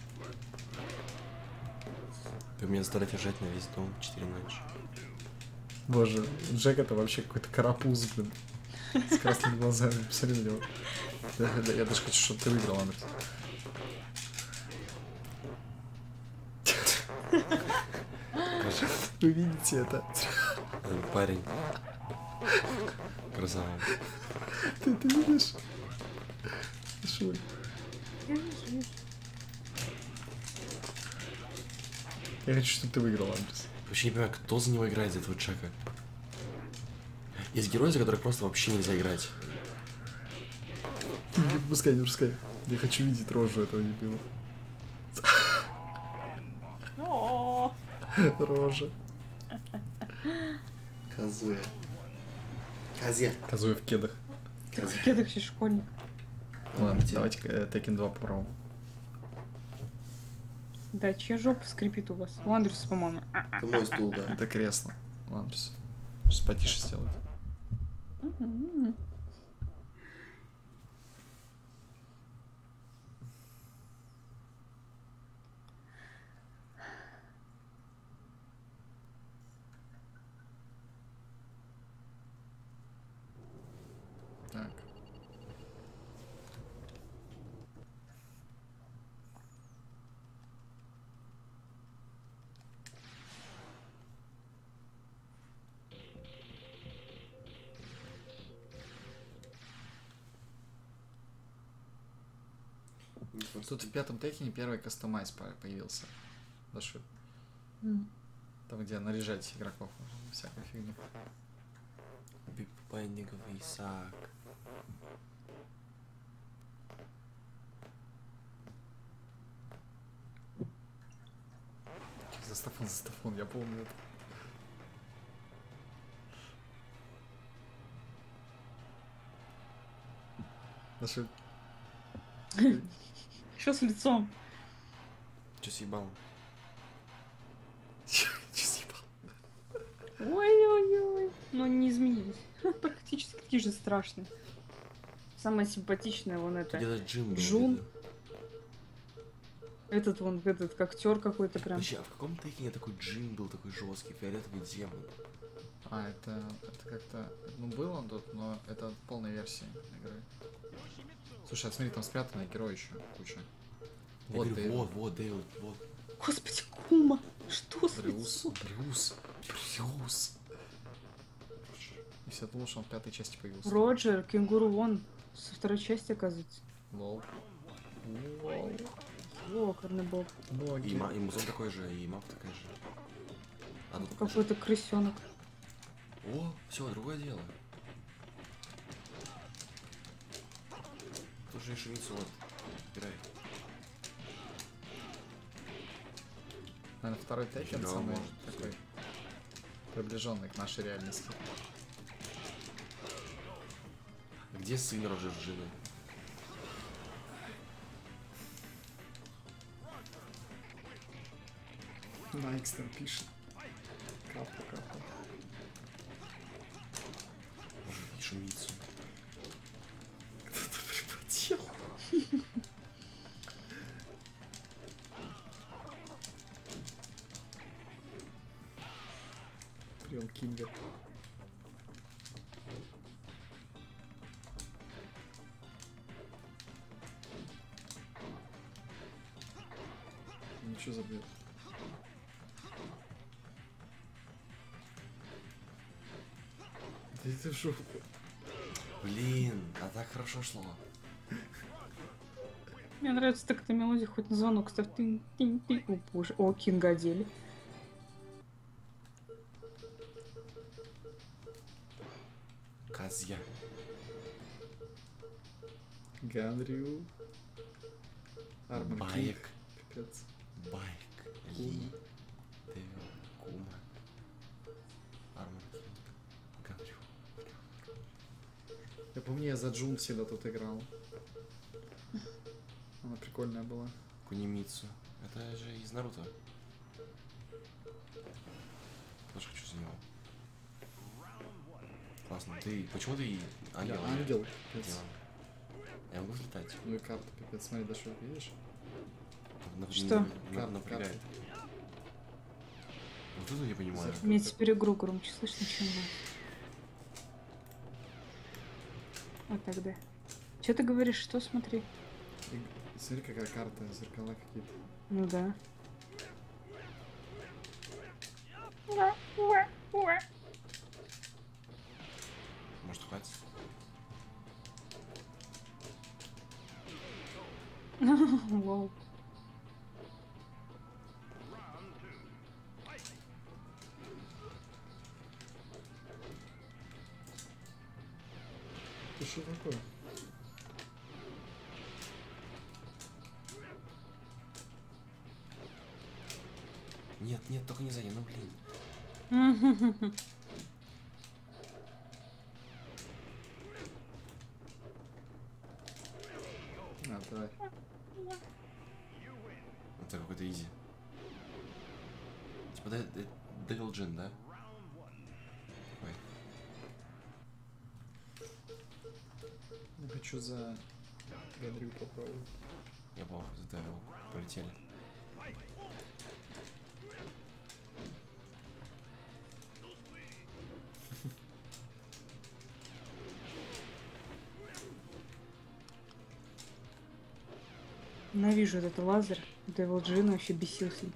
Ты меня заставляешь лежать на весь дом 4 ночи. Боже, Джек это вообще какой-то карапуз, блин. С красными глазами. Посмотри на него. Я даже хочу, чтобы ты выиграл, Андрес. Вы видите это? Парень. Красава. Ты видишь? Шуй. Я хочу, чтобы ты выиграл, Андрес. Вообще не понимаю, кто за него играет, за этого Джека. Есть герои, за которых просто вообще нельзя играть. Не пускай. Я хочу видеть рожу этого дебила. Рожа. Казуя. Казе. Казуя в кедах. В кедах еще школьник. Ладно, давайте Tekken 2 попробуем. Да, чья жопа скрипит у вас? У Андреса, по-моему. Это мой стул, да. Это кресло. Ладно, сейчас потише сделать. Так. Тут в пятом Текине первый кастомайз появился. Даже там, где наряжать игроков, всякую фигню. Бипенниговый Исаак. Заставон, я помню это. Наши... Что с лицом? Че съебал? Че съебал? Ой-ой-ой. Но не изменились. Практически такие же страшные. Самая симпатичная вон это. Где-то Джим был. Джун. Этот вон, этот актер какой-то прям. Вообще, а в каком Текине такой Джим был такой жесткий, фиолетовый демон? А, это как-то... Ну, был он тут, но это полная версия игры. Слушай, а смотри, там спрятанный герой еще куча. Я говорю, вот, Дейл, вот. Господи, Кума! Что с Брюс. лицом? Брюс. Если я думал, что он в пятой части появился. Роджер, кенгуру вон. Со второй части, оказывается. Лол. Локарный бог. И музон такой же, и мап такая же. А тут Какой-то крысенок. О, все, другое дело. Тут же шевицу вот. Убирай. Наверное, второй Tekken Да, самый может, такой приближенный к нашей реальности. Где сын Роджер Джина? Найкстер пишет. Капа, капа. Шумицу. Кто-то припотел. Прием Кинга. Ничего забьет. Да это жопа. Блин, а так хорошо шло. Мне нравится так эта мелодия, хоть на звонок ставь. Тынь-тынь-тынь. О боже. О, Кинга одели. Казья. Ганрю. Армор Кинг. Байк. Пипец. Байк. Ли. Девил. Кума. Армор Кинг. Ганрю. Я помню, я за Джун всегда тут играл. Она прикольная была. Кунимицу. Это же из Наруто. Тоже хочу за него. Классно. Ты. Почему ты ангел? Я ангел. Пипец. Делан. Я могу взлетать. Ну и карта, пипец. Смотри, дошел, видишь? Что? Напрягает. Вот это я понимаю. Мне теперь игру громче слышно, чем вас. А тогда. Че ты говоришь, что смотри? И смотри, какая карта, зеркала какие-то. Ну да. Может, хватит? Лол. Ты что такое? Нет, нет, только не сзади, ну блин. А, давай. Это какой-то изи. Типа Devil Jin, да? Ой. Я хочу за Ганрю попробовать. Я плохо задавил. Полетели. Ненавижу этот лазер. Devil Jin вообще бесил себя.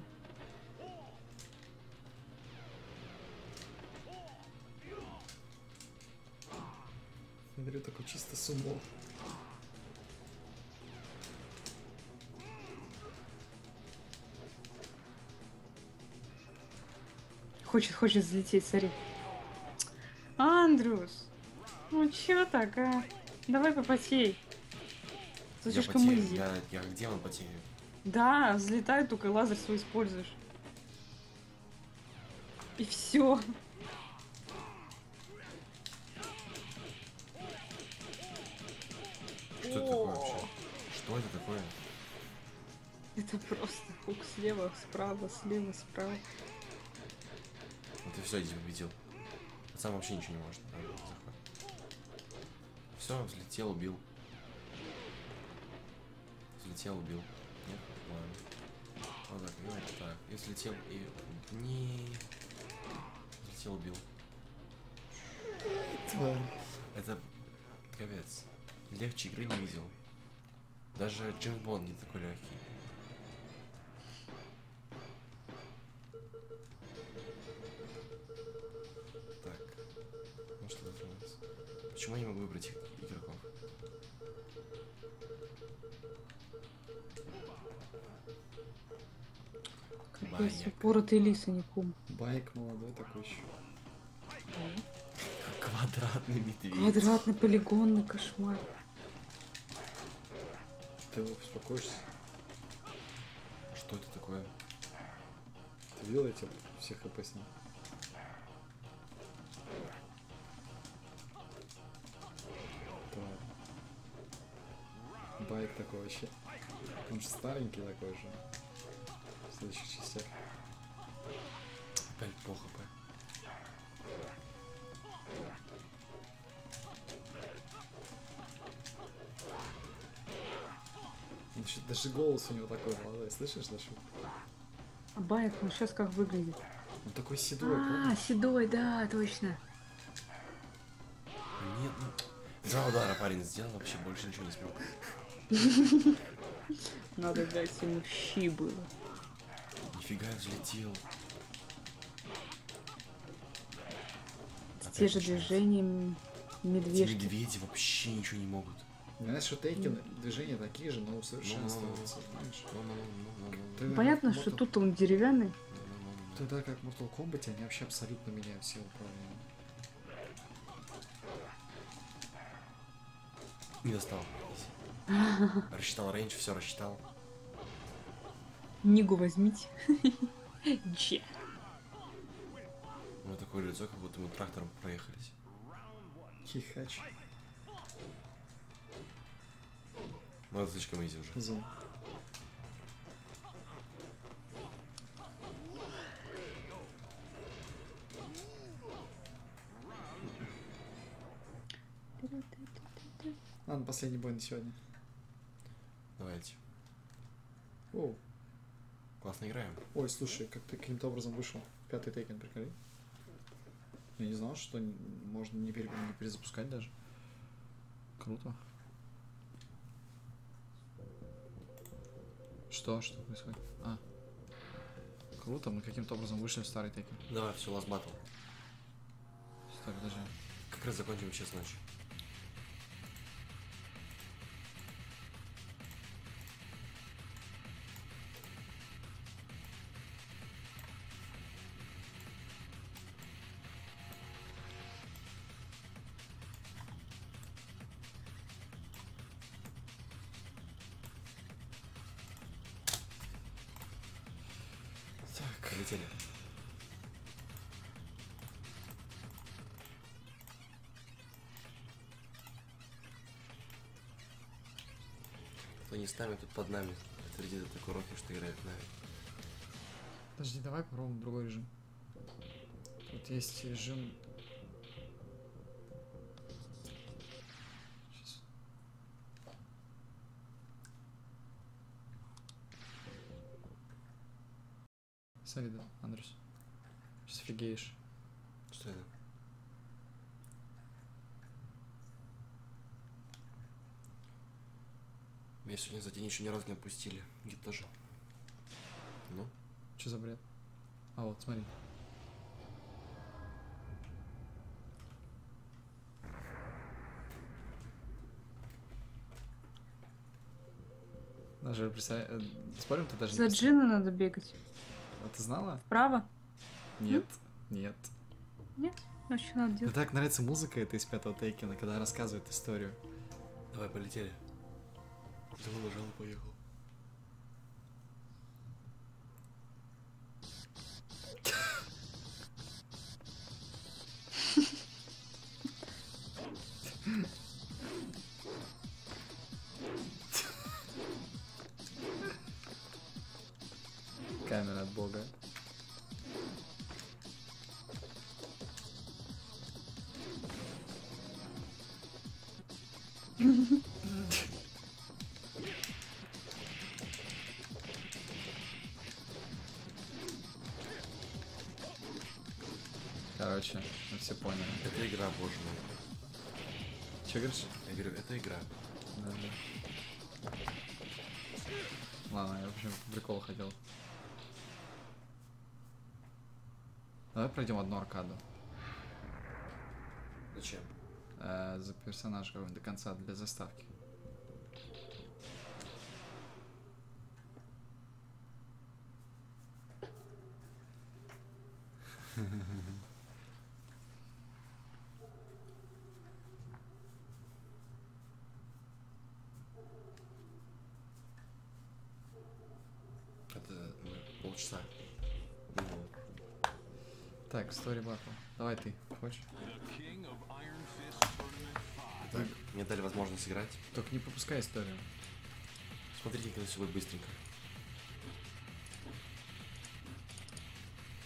Ганрю такой чисто сумо. Хочет взлететь, смотри. Андрюс, ну чё так, а? Давай попотей. Я Слишком потею, изи. я как демон потею. Да, взлетай, только лазер свой используешь. И все. Что это такое вообще? Что это такое? Это просто хук слева, справа, слева, справа. Вот и все, здесь победил. Пацан вообще ничего не может. Все, взлетел, убил. Взлетел, убил. Нет? Ладно. Вот так, ну вот так. И взлетел и... Не. Взлетел, убил. Тварь. Это капец. Легче игры не видел. Даже Джеймс Бонд не такой легкий. Так. Ну что это у нас? Почему я не могу выбрать игроков? Капец, упоротый лис, а не кум. Байк молодой такой еще. Квадратный медведь. Квадратный полигонный кошмар. Ты успокоишься? Что это такое? Ты видел эти всех ХП снял? Байк такой вообще. Он же старенький такой же. В следующих частях. Опять по хп. Даже голос у него такой молодой, слышишь, Дашу? А Байк, ну сейчас как выглядит? Он такой седой, А, седой, да, точно. Нет, ну... Два удара парень сделал, вообще больше ничего не смог. Надо дать ему щи было. Нифига взлетел. Те же движения Эти медвежки. медведи вообще ничего не могут. Знаешь, что Тейкен движения такие же, но усовершенствуются, знаешь? Тогда Понятно, как что Mortal- тут он деревянный. Тогда как в Mortal Kombat они вообще абсолютно меняют все управления. Не достал. Рассчитал рейндж, все рассчитал. Нигу возьмите. Че? У него такое лицо, как будто мы трактором проехались. Хихач. Ну это слишком изи уже. Зон. Ладно, последний бой на сегодня. Давайте. Оу. Классно играем. Ой, слушай, как ты каким-то образом вышел. Пятый Тейкен, приколи. Я не знал, что можно не перезапускать даже. Круто. Что происходит? А. Круто, мы каким-то образом вышли в старый Тейкен. Давай, все, ласт баттл. Стой, подожди. Как раз закончим сейчас ночь. Так. Полетели. Кто не с нами, тут под нами. Это Редида такой рофи, что играет в Нави. Подожди, давай попробуем другой режим. Тут есть режим... Сейчас. Смотри, да, Андрюс. Сейчас офигеешь. Что это? Меня сегодня за день еще ни разу не отпустили. Гид тоже. Ну? Что за бред? А вот, смотри. Даже, представляешь, спорим, ты даже За не Джина надо бегать. А ты знала? Вправо? Нет, нет. Нет? Ну что надо Мне делать? так нравится музыка эта из пятого Тейкена, когда рассказывает историю. Давай, полетели. Взял, нажал и поехал. Камера от бога. Короче, мы все поняли. Это игра, боже мой. Че говоришь? Я говорю, это игра. Да. Ладно, я в общем по приколу хотел. Давай пройдем одну аркаду. Зачем? За персонажа какой-нибудь до конца для заставки. Это полчаса. Минимум. Так, Story Battle. Давай ты, хочешь? Так, мне дали возможность играть. Только не пропускай историю. Смотрите, как это все будет быстренько.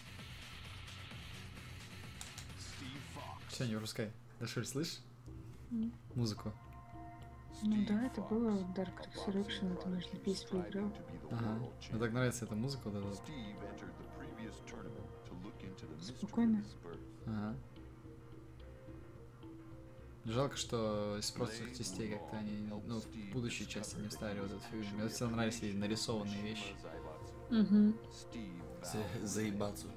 Все, не пропускай. Дашуль, слышишь? Музыку. Ну да, это было Dark Resurrection, это между песней поиграл. Ага. Мне так нравится эта музыка, вот эта вот. Спокойно. Ага. Жалко, что из прошлых частей как-то они, ну, в будущей части не вставили вот эту фигню. Мне всегда нравились эти нарисованные вещи. Угу. Заебаться.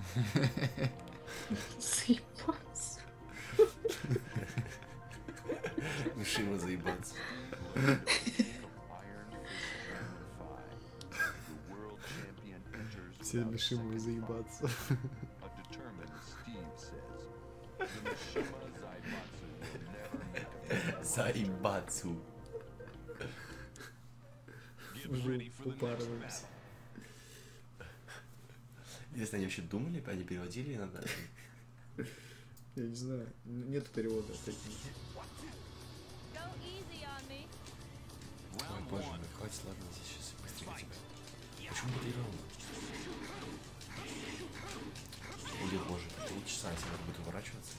Заебаться. Мишима заебаться. Все Мишимы заебаться. Заебацу. Мы упарываемся. Если они вообще думали, они переводили иногда. Я не знаю, нету перевода таких. Ой, боже мой, хватит, ладно, здесь сейчас быстрее тебя. Почему ты играл? Или, боже, 3 часа, тебе надо будет уворачиваться.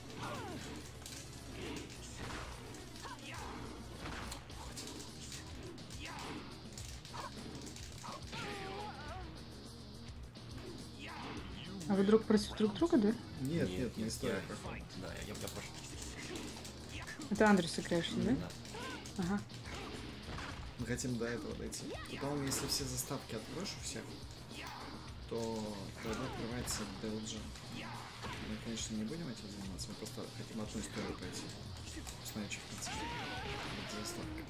А вы друг против друг друга, да? Нет, не история. Да, я прошу. Это Андрес играешь, да? Да. Ага. Мы хотим до этого дойти. Потом, если все заставки откроешь у всех, то тогда открывается DLG. Мы, конечно, не будем этим заниматься, мы просто хотим одну историю пройти. Посмотреть, что в конце. Это заставка.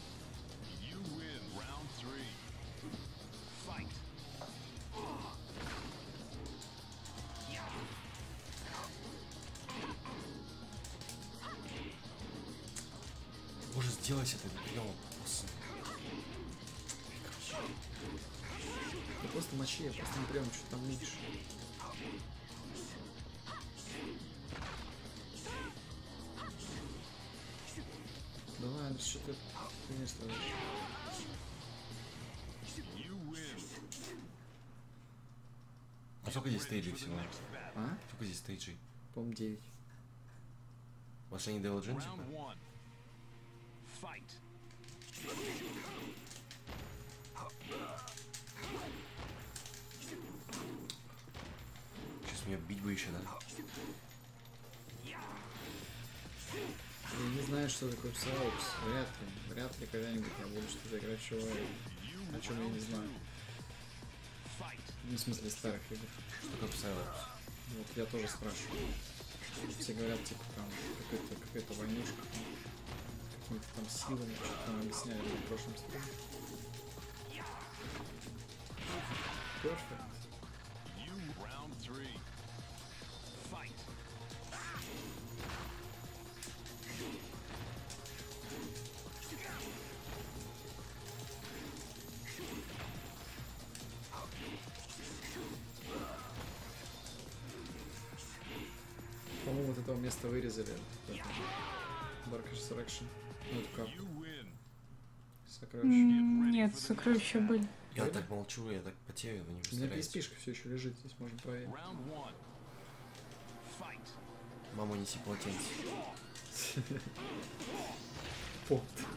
Боже, сделать это прием. Ты просто мочи, я просто не прям что там видишь. Давай, Андрей, что ты не ставишь? А сколько здесь стейджей всего? А? Сколько здесь стейджей? По-моему, 9. У вас они Devil Jin, типа? Сейчас меня бить бы еще, да? Я не знаю, что такое Psyops. Вряд ли когда-нибудь я буду что-то играть в человека. О чем я не знаю. Ну, в смысле старых игр. Что такое Psyops? Вот я тоже спрашиваю. Все говорят, типа, там, какая-то войнушка, какими-то там силами, что-то там объясняли в прошлом стриме. Perfect. По-моему, вот этого места вырезали. Dark Resurrection. Ну, это как? Сокровища. Нет, сокровища были. Я так молчу, я так потею, вы не У меня представляете. PSP-шка все еще лежит, здесь можно проверить. Мама, неси полотенце. Пот.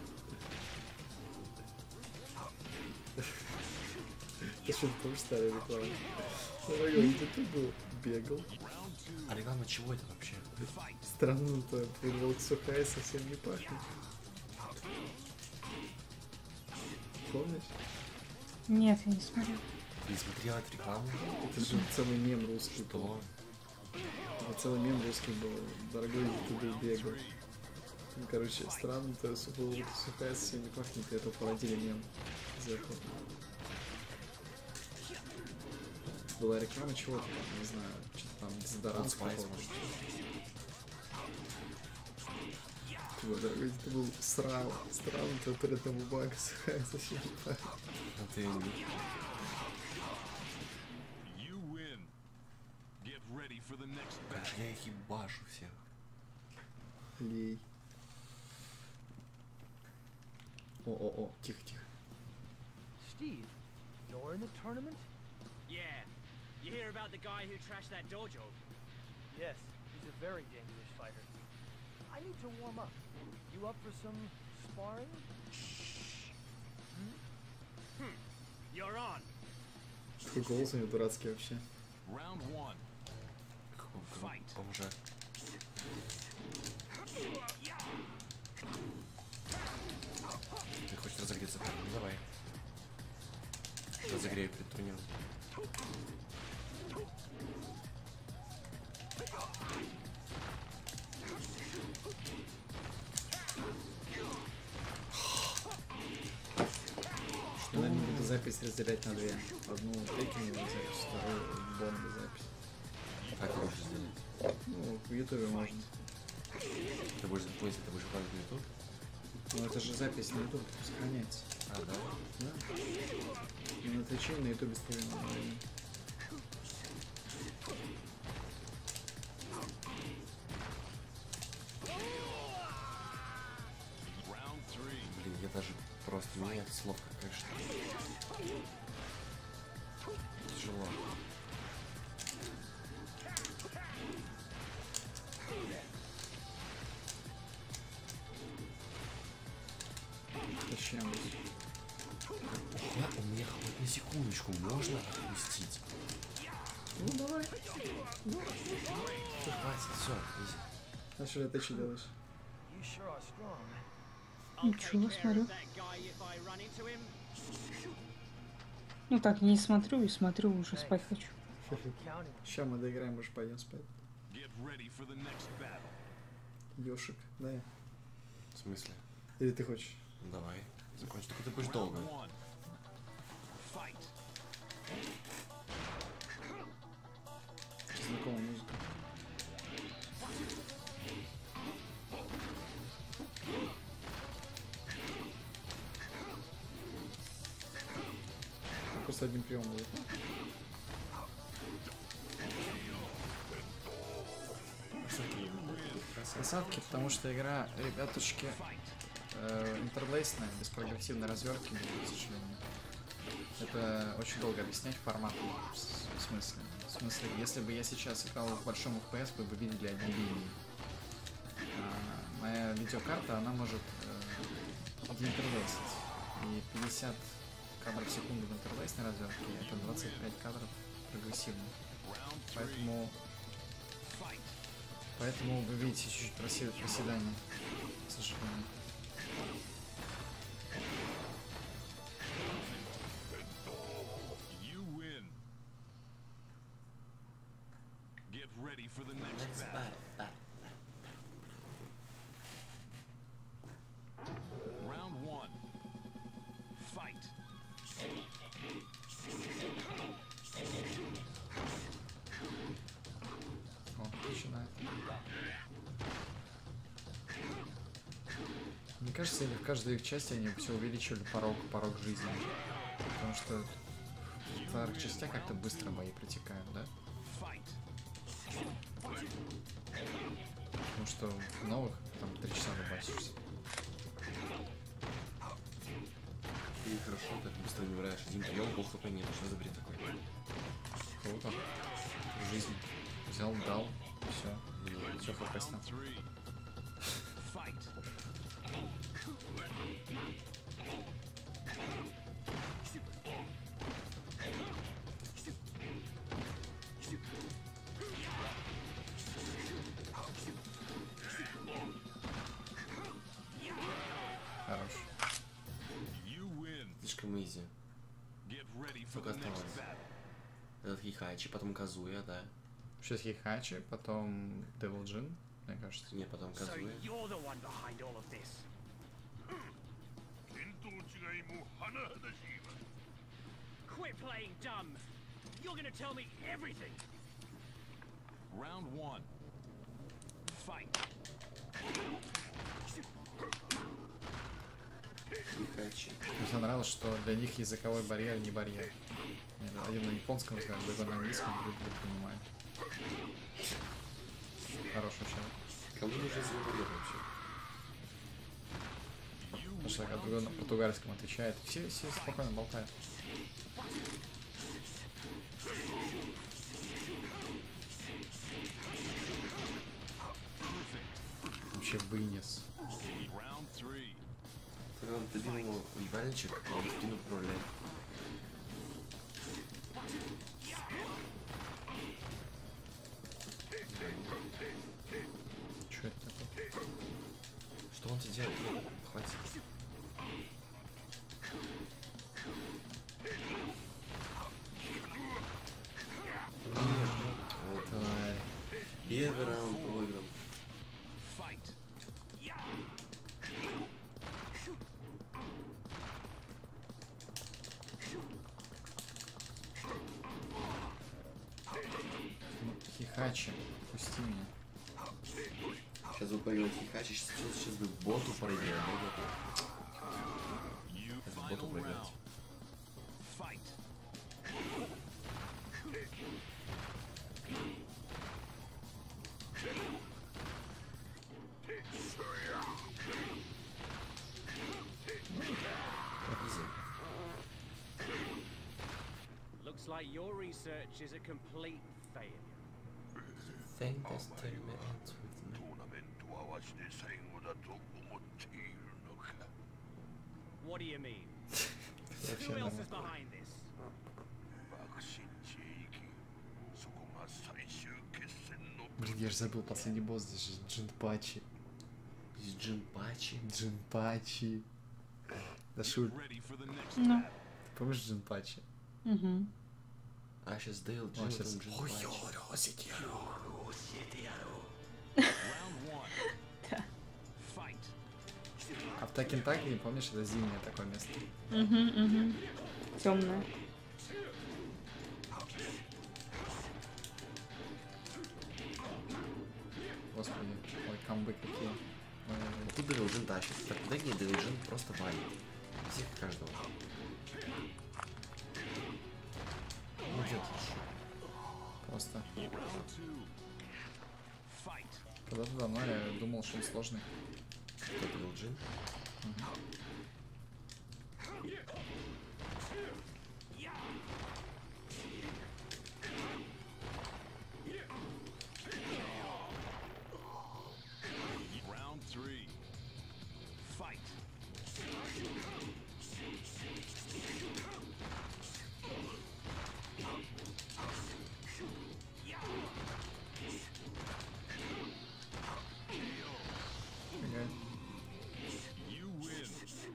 Это что, тоже старая реклама? Дорогой, где ты был? Бегал. А реклама чего это вообще? Странно-то, волк сухая совсем не пахнет. Помнишь? Нет, я не смотрела. Ты не смотрела эту рекламу? Это же целый мем русский был. Что? Это целый мем русский был. Дорогой, где ты был? Бегал. Ну, короче, странно-то, волк сухая совсем не пахнет, и это породили мем из этого. Была реклама чего-то там, не знаю, что-то там дезодорант Spice, может. Дорогой, ты был срал, странно-то туалетная бумага сухая совсем не пахнет. А ты... Как же я их ебашу всех. Лей. О, тихо. Steve, you're in the tournament? Yeah. You hear about the guy who trashed that dojo? Yes. He's a very dangerous fighter. I need to warm up. You up for some sparring? You're on. Какой голос у него дурацкий вообще. Round one. Какой бомжа. Ты хочешь разогреться? Ну, давай. Разогрею перед турниром. Что надо буду запись разделять на две. Одну тейкинговую запись, вторую бомбу запись. Как ты можешь сделать? Ну, в ютубе можно. Ты будешь запустить, ты будешь выкладывать на ютуб? Ну это же запись на ютуб сохраняется. А, да? Да? И на твиче, и на ютубе стримим. Блин, я даже просто нет слов, как конечно. Тяжело. Зачем? У меня хоть на секундочку можно отпустить? Ну давай. Хватит, все. А что ты делаешь? You sure are strong. Ничего, смотрю. Ну так, не смотрю и смотрю, уже спать хочу. Counting. Сейчас мы доиграем, уже пойдем спать. Ёшик, да? В смысле? Или ты хочешь? Давай. Закончи. Только ты будешь долго. Знакомая музыка. Просто одним приемом будет. Красавки, потому что игра, ребятушки, интерлейсная, без прогрессивной развертки, к сожалению. Это очень долго объяснять формат. В смысле? В смысле, если бы я сейчас играл в большом FPS, вы бы видели одни линии. Моя видеокарта, она может деинтерлейсить. И 50 кадров в секунду в интерлейсной развертке — это 25 кадров прогрессивно. Поэтому вы видите чуть-чуть проседание, к сожалению. Начинает. Мне кажется, в каждой части они все увеличивали порог жизни. Потому что в старых частях как-то быстро бои протекают, да? Потому что в новых там 3 часа выбасишься. И хорошо, так быстро не умираешь. Один прием, бог хп нет. Что за бред такой? Круто. Жизнь. Взял, дал, все. Все хп снял. Хорош. Слишком изи. Только осталось. Этот Хихайчи, потом Казуя, да? Сейчас Хихачи, потом Devil Jin, мне кажется. Не, потом So Казуя. you're the one behind all of this. Quit playing dumb. You're gonna tell me everything. Round one. Fight. Хихайчи. Мне понравилось, что для них языковой барьер не барьер. Один на японском разговаривает, другой на английском, другой понимает. Хороший человек. Кому нужен звук вообще? Потому что когда другой на португальском отвечает, все спокойно болтают. вообще вынес. Round 3. Когда он добил ему ебальничек, а он спину управляет. Что это такое? Что он тебе делает? Хватит. Тварь. Первый раунд выиграл. Fight. Хихачи, пусти меня. Сейчас бы поиграл Хихачи, сейчас бы боту проиграл. You Сейчас бы final боту проиграть. round. Fight. Looks like your research is a complete failure. Think this tournament ends with me. トーナメントはわしで最後だと思っているのか。 What do you mean? Вообще Who else is нормально. behind this? 爆心地へ行き、そこが最終決戦の Блин, я же забыл последний босс, здесь же Джинпачи. Здесь Джинпачи. Джинпачи. Да шут. Ready for the next Ну. battle. Помнишь Джинпачи? Угу. А сейчас Дейл Джин, Он сейчас... потом Джинпачи. Round 1. Fight. А в Такен Таке, помнишь, это зимнее такое место? Угу. Темная. Господи, ой, камбы какие. Ой, Тут Дейл Джин тащит. Так в Деге Дейл Джин просто валит. Всех и каждого. Ну где ты? просто. Round 2. Fight. Когда-то давно я думал, что он сложный. Кто Дейл Джин? Round 3. Fight. Ага. You win.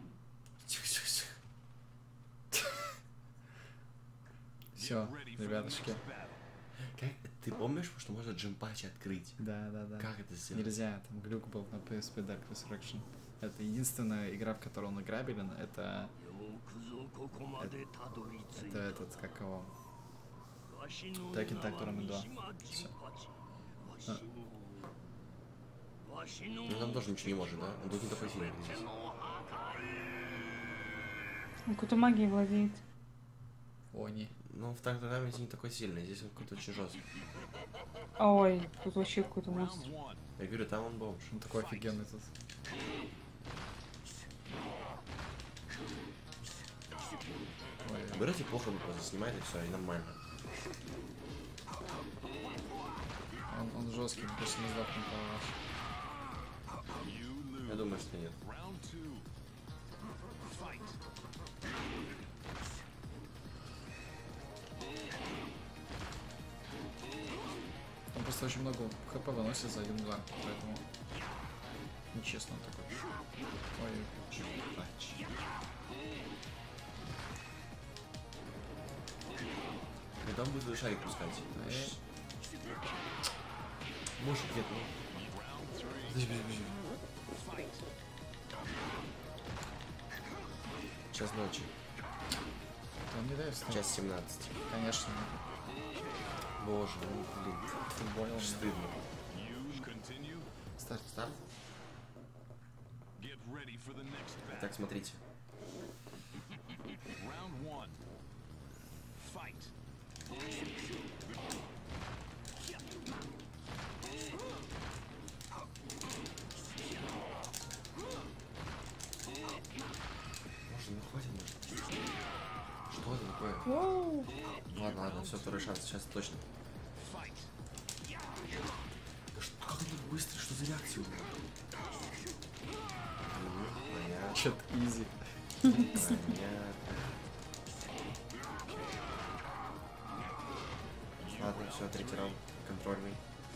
Все, Get ready for the ребятушки. next battle. Как? Ты помнишь, что можно Джинпачи открыть? Да. Как это сделать? Нельзя, там глюк был на PSP Dark Resurrection. Это единственная игра, в которой он играбелен, это よくぞここまでたどり着い это этот, как его. た。わしの Tekken 名 Tag は Tournament 2. 三島陣八。わしのわしの Ну там тоже ничего не может, да? Он будет не такой сильный, как здесь. Он какой-то магией владеет. Они. Но в Тактогаме не такой сильный, здесь он какой-то очень жесткий. Ой, тут вообще какой-то Round монстр. 1. Я говорю, там он бомж. Он такой офигенный тут. Ой, Берете плохо вы просто снимаете, все, и нормально. он жесткий, он просто не сдохнет по вас. You Я lose. думаю, что нет. Round 2. Fight. Он просто очень много хп выносит за один удар, поэтому нечестно он такой. Ой, Джинпачи. Когда он будет шарик пускать? Может, нет, ну. Round 3. Подожди. Fight. Час ночи. Он не дает встать. Час 17. Конечно. Боже, ну блин. Футболил меня. Стыдно. You continue. Старт. Старт? Get ready for the next battle. Так, смотрите. Round 1. Fight. Может, ну хватит, может. Что это такое? Воу. Ладно, все, второй шанс, сейчас точно. Fight. Да что, как он так быстро, что за реакция у него? Чё-то изи. Понятно. Ладно, все, третий раунд. Контрольный.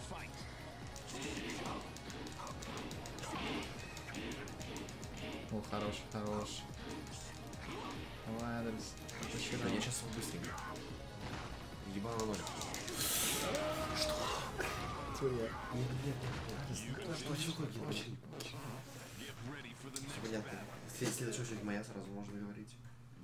О, хорош, хорош. Давай, адрес. Да я сейчас быстренько. Ебало на ноль. Турья. Очень. Все понятно. Следующая очередь моя, сразу можно говорить.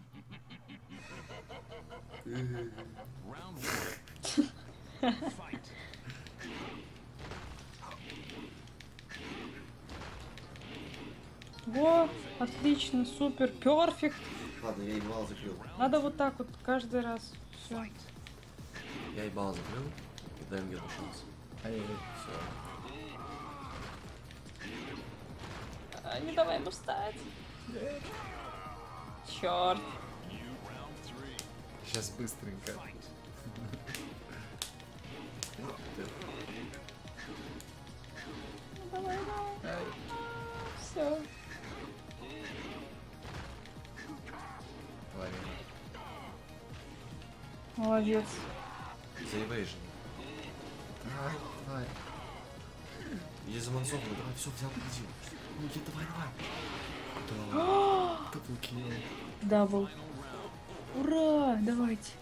Во, отлично, супер, перфект. Ладно, я ебало закрыл. Надо вот так вот каждый раз. Все. Я ебало закрыл. И даем ему шанс. Ай-яй-яй. Все. Не давай ему встать. Черт. Сейчас быстренько. Давай, давай. Ай. Все. Давай. Молодец. За evasion. Давай, давай. Иди за мансовку, давай, все, взял, победил. Ну, давай, давай. Да. Таблкил. Дабл. Ура! Давайте.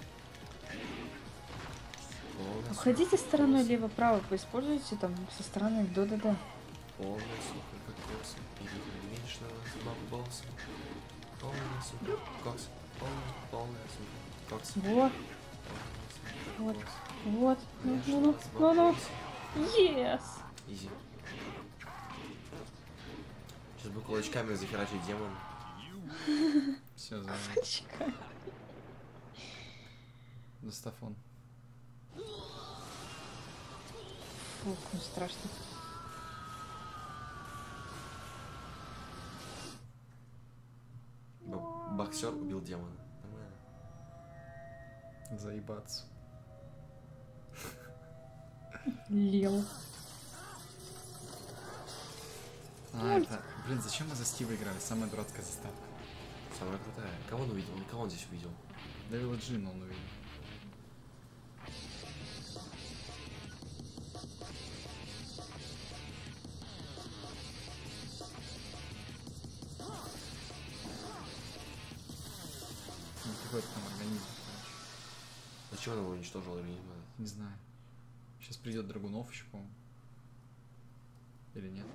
Обходите стороной лево-право, поиспользуйте там со стороны да-да-да. Полная супер кокос. Или меньше бабболса. Полная супер кокс. Полная супер кокс. Вот, вот, вот. Ну. Yes! Изи. Сейчас бы кулачками захерачить демон. Все, за Достафон. Фух, ну страшно. Боксер убил демона. Нормально. Заебаться. Лел. Это... Блин, зачем мы за Стива играли? Самая дурацкая заставка. Самая крутая. Кого он увидел? Кого он здесь увидел? Дэвила Джина он увидел. Ну, какой-то там организм, короче. Зачем он его уничтожил организм? Не знаю. Сейчас придет Драгунов еще, по-моему. Или нет?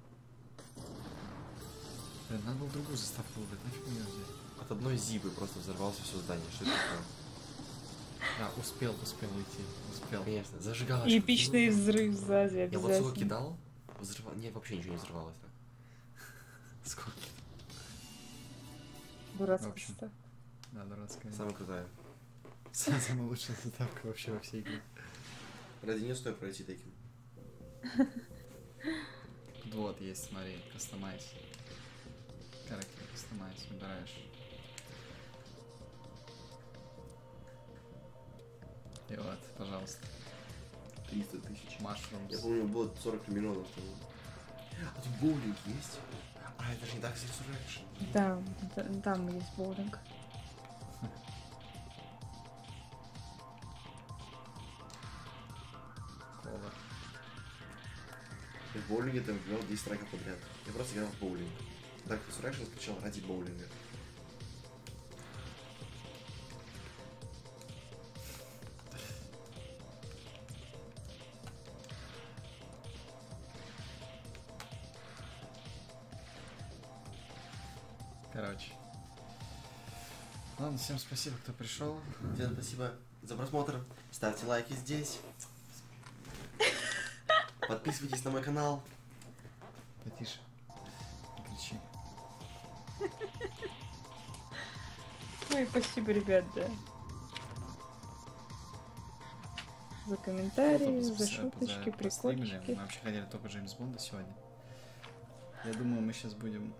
Блин, надо было другую заставку выбрать, нафиг мне взять. От одной зибы просто взорвался все здание. Что это такое? А, успел уйти. Успел. Конечно, зажигалочка. Эпичный взрыв сзади Я вот сколько обязательно. кидал, нет, вообще ничего не взрывалось так. Сколько? Дурацкая В общем. заставка. Да, дурацкая. Самая крутая. Самая лучшая заставка вообще во всей игре. Ради нее стоит пройти Тейкен. Вот есть, смотри, кастомайз. Характер кастомайз, выбираешь. И вот, пожалуйста. 300 тысяч. Mushrooms. Я помню, было 40 миллионов. А тут боулинг есть? А, это же не Dark Resurrection. Да, там есть боулинг. Кола. В боулинге там играл 10 треков подряд. Я просто играл в боулинг. Dark Resurrection скачал ради боулинга. Короче. Ладно, всем спасибо, кто пришел. Всем спасибо за просмотр. Ставьте лайки здесь. Подписывайтесь на мой канал. Потише. Не кричи. Ой, спасибо, ребят, да. За комментарии, за шуточки, прикольчики. Мы вообще хотели только Джеймс Бонда сегодня. Я думаю, мы сейчас будем...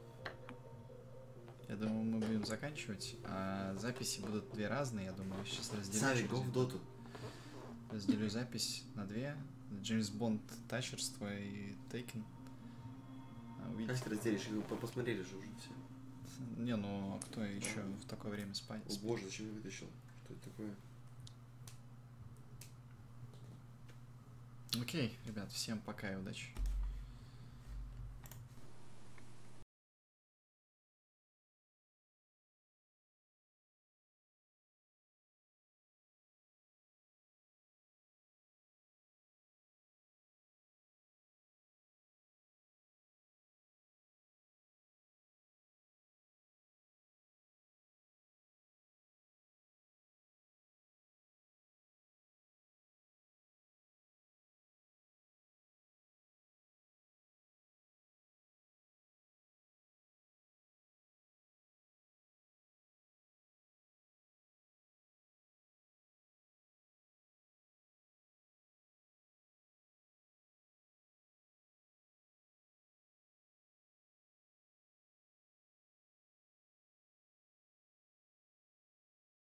Я думаю, мы будем заканчивать. А записи будут две разные, я думаю. Сейчас разделю. Савик, го в доту. Разделю запись на две. Джеймс Бонд, тачерство и Тейкен. увидеть. Давайте разделишь, вы посмотрели же уже все. Не, ну а кто еще в такое время спать? О боже, зачем я вытащил? Что это такое? Окей, ребят, всем пока и удачи.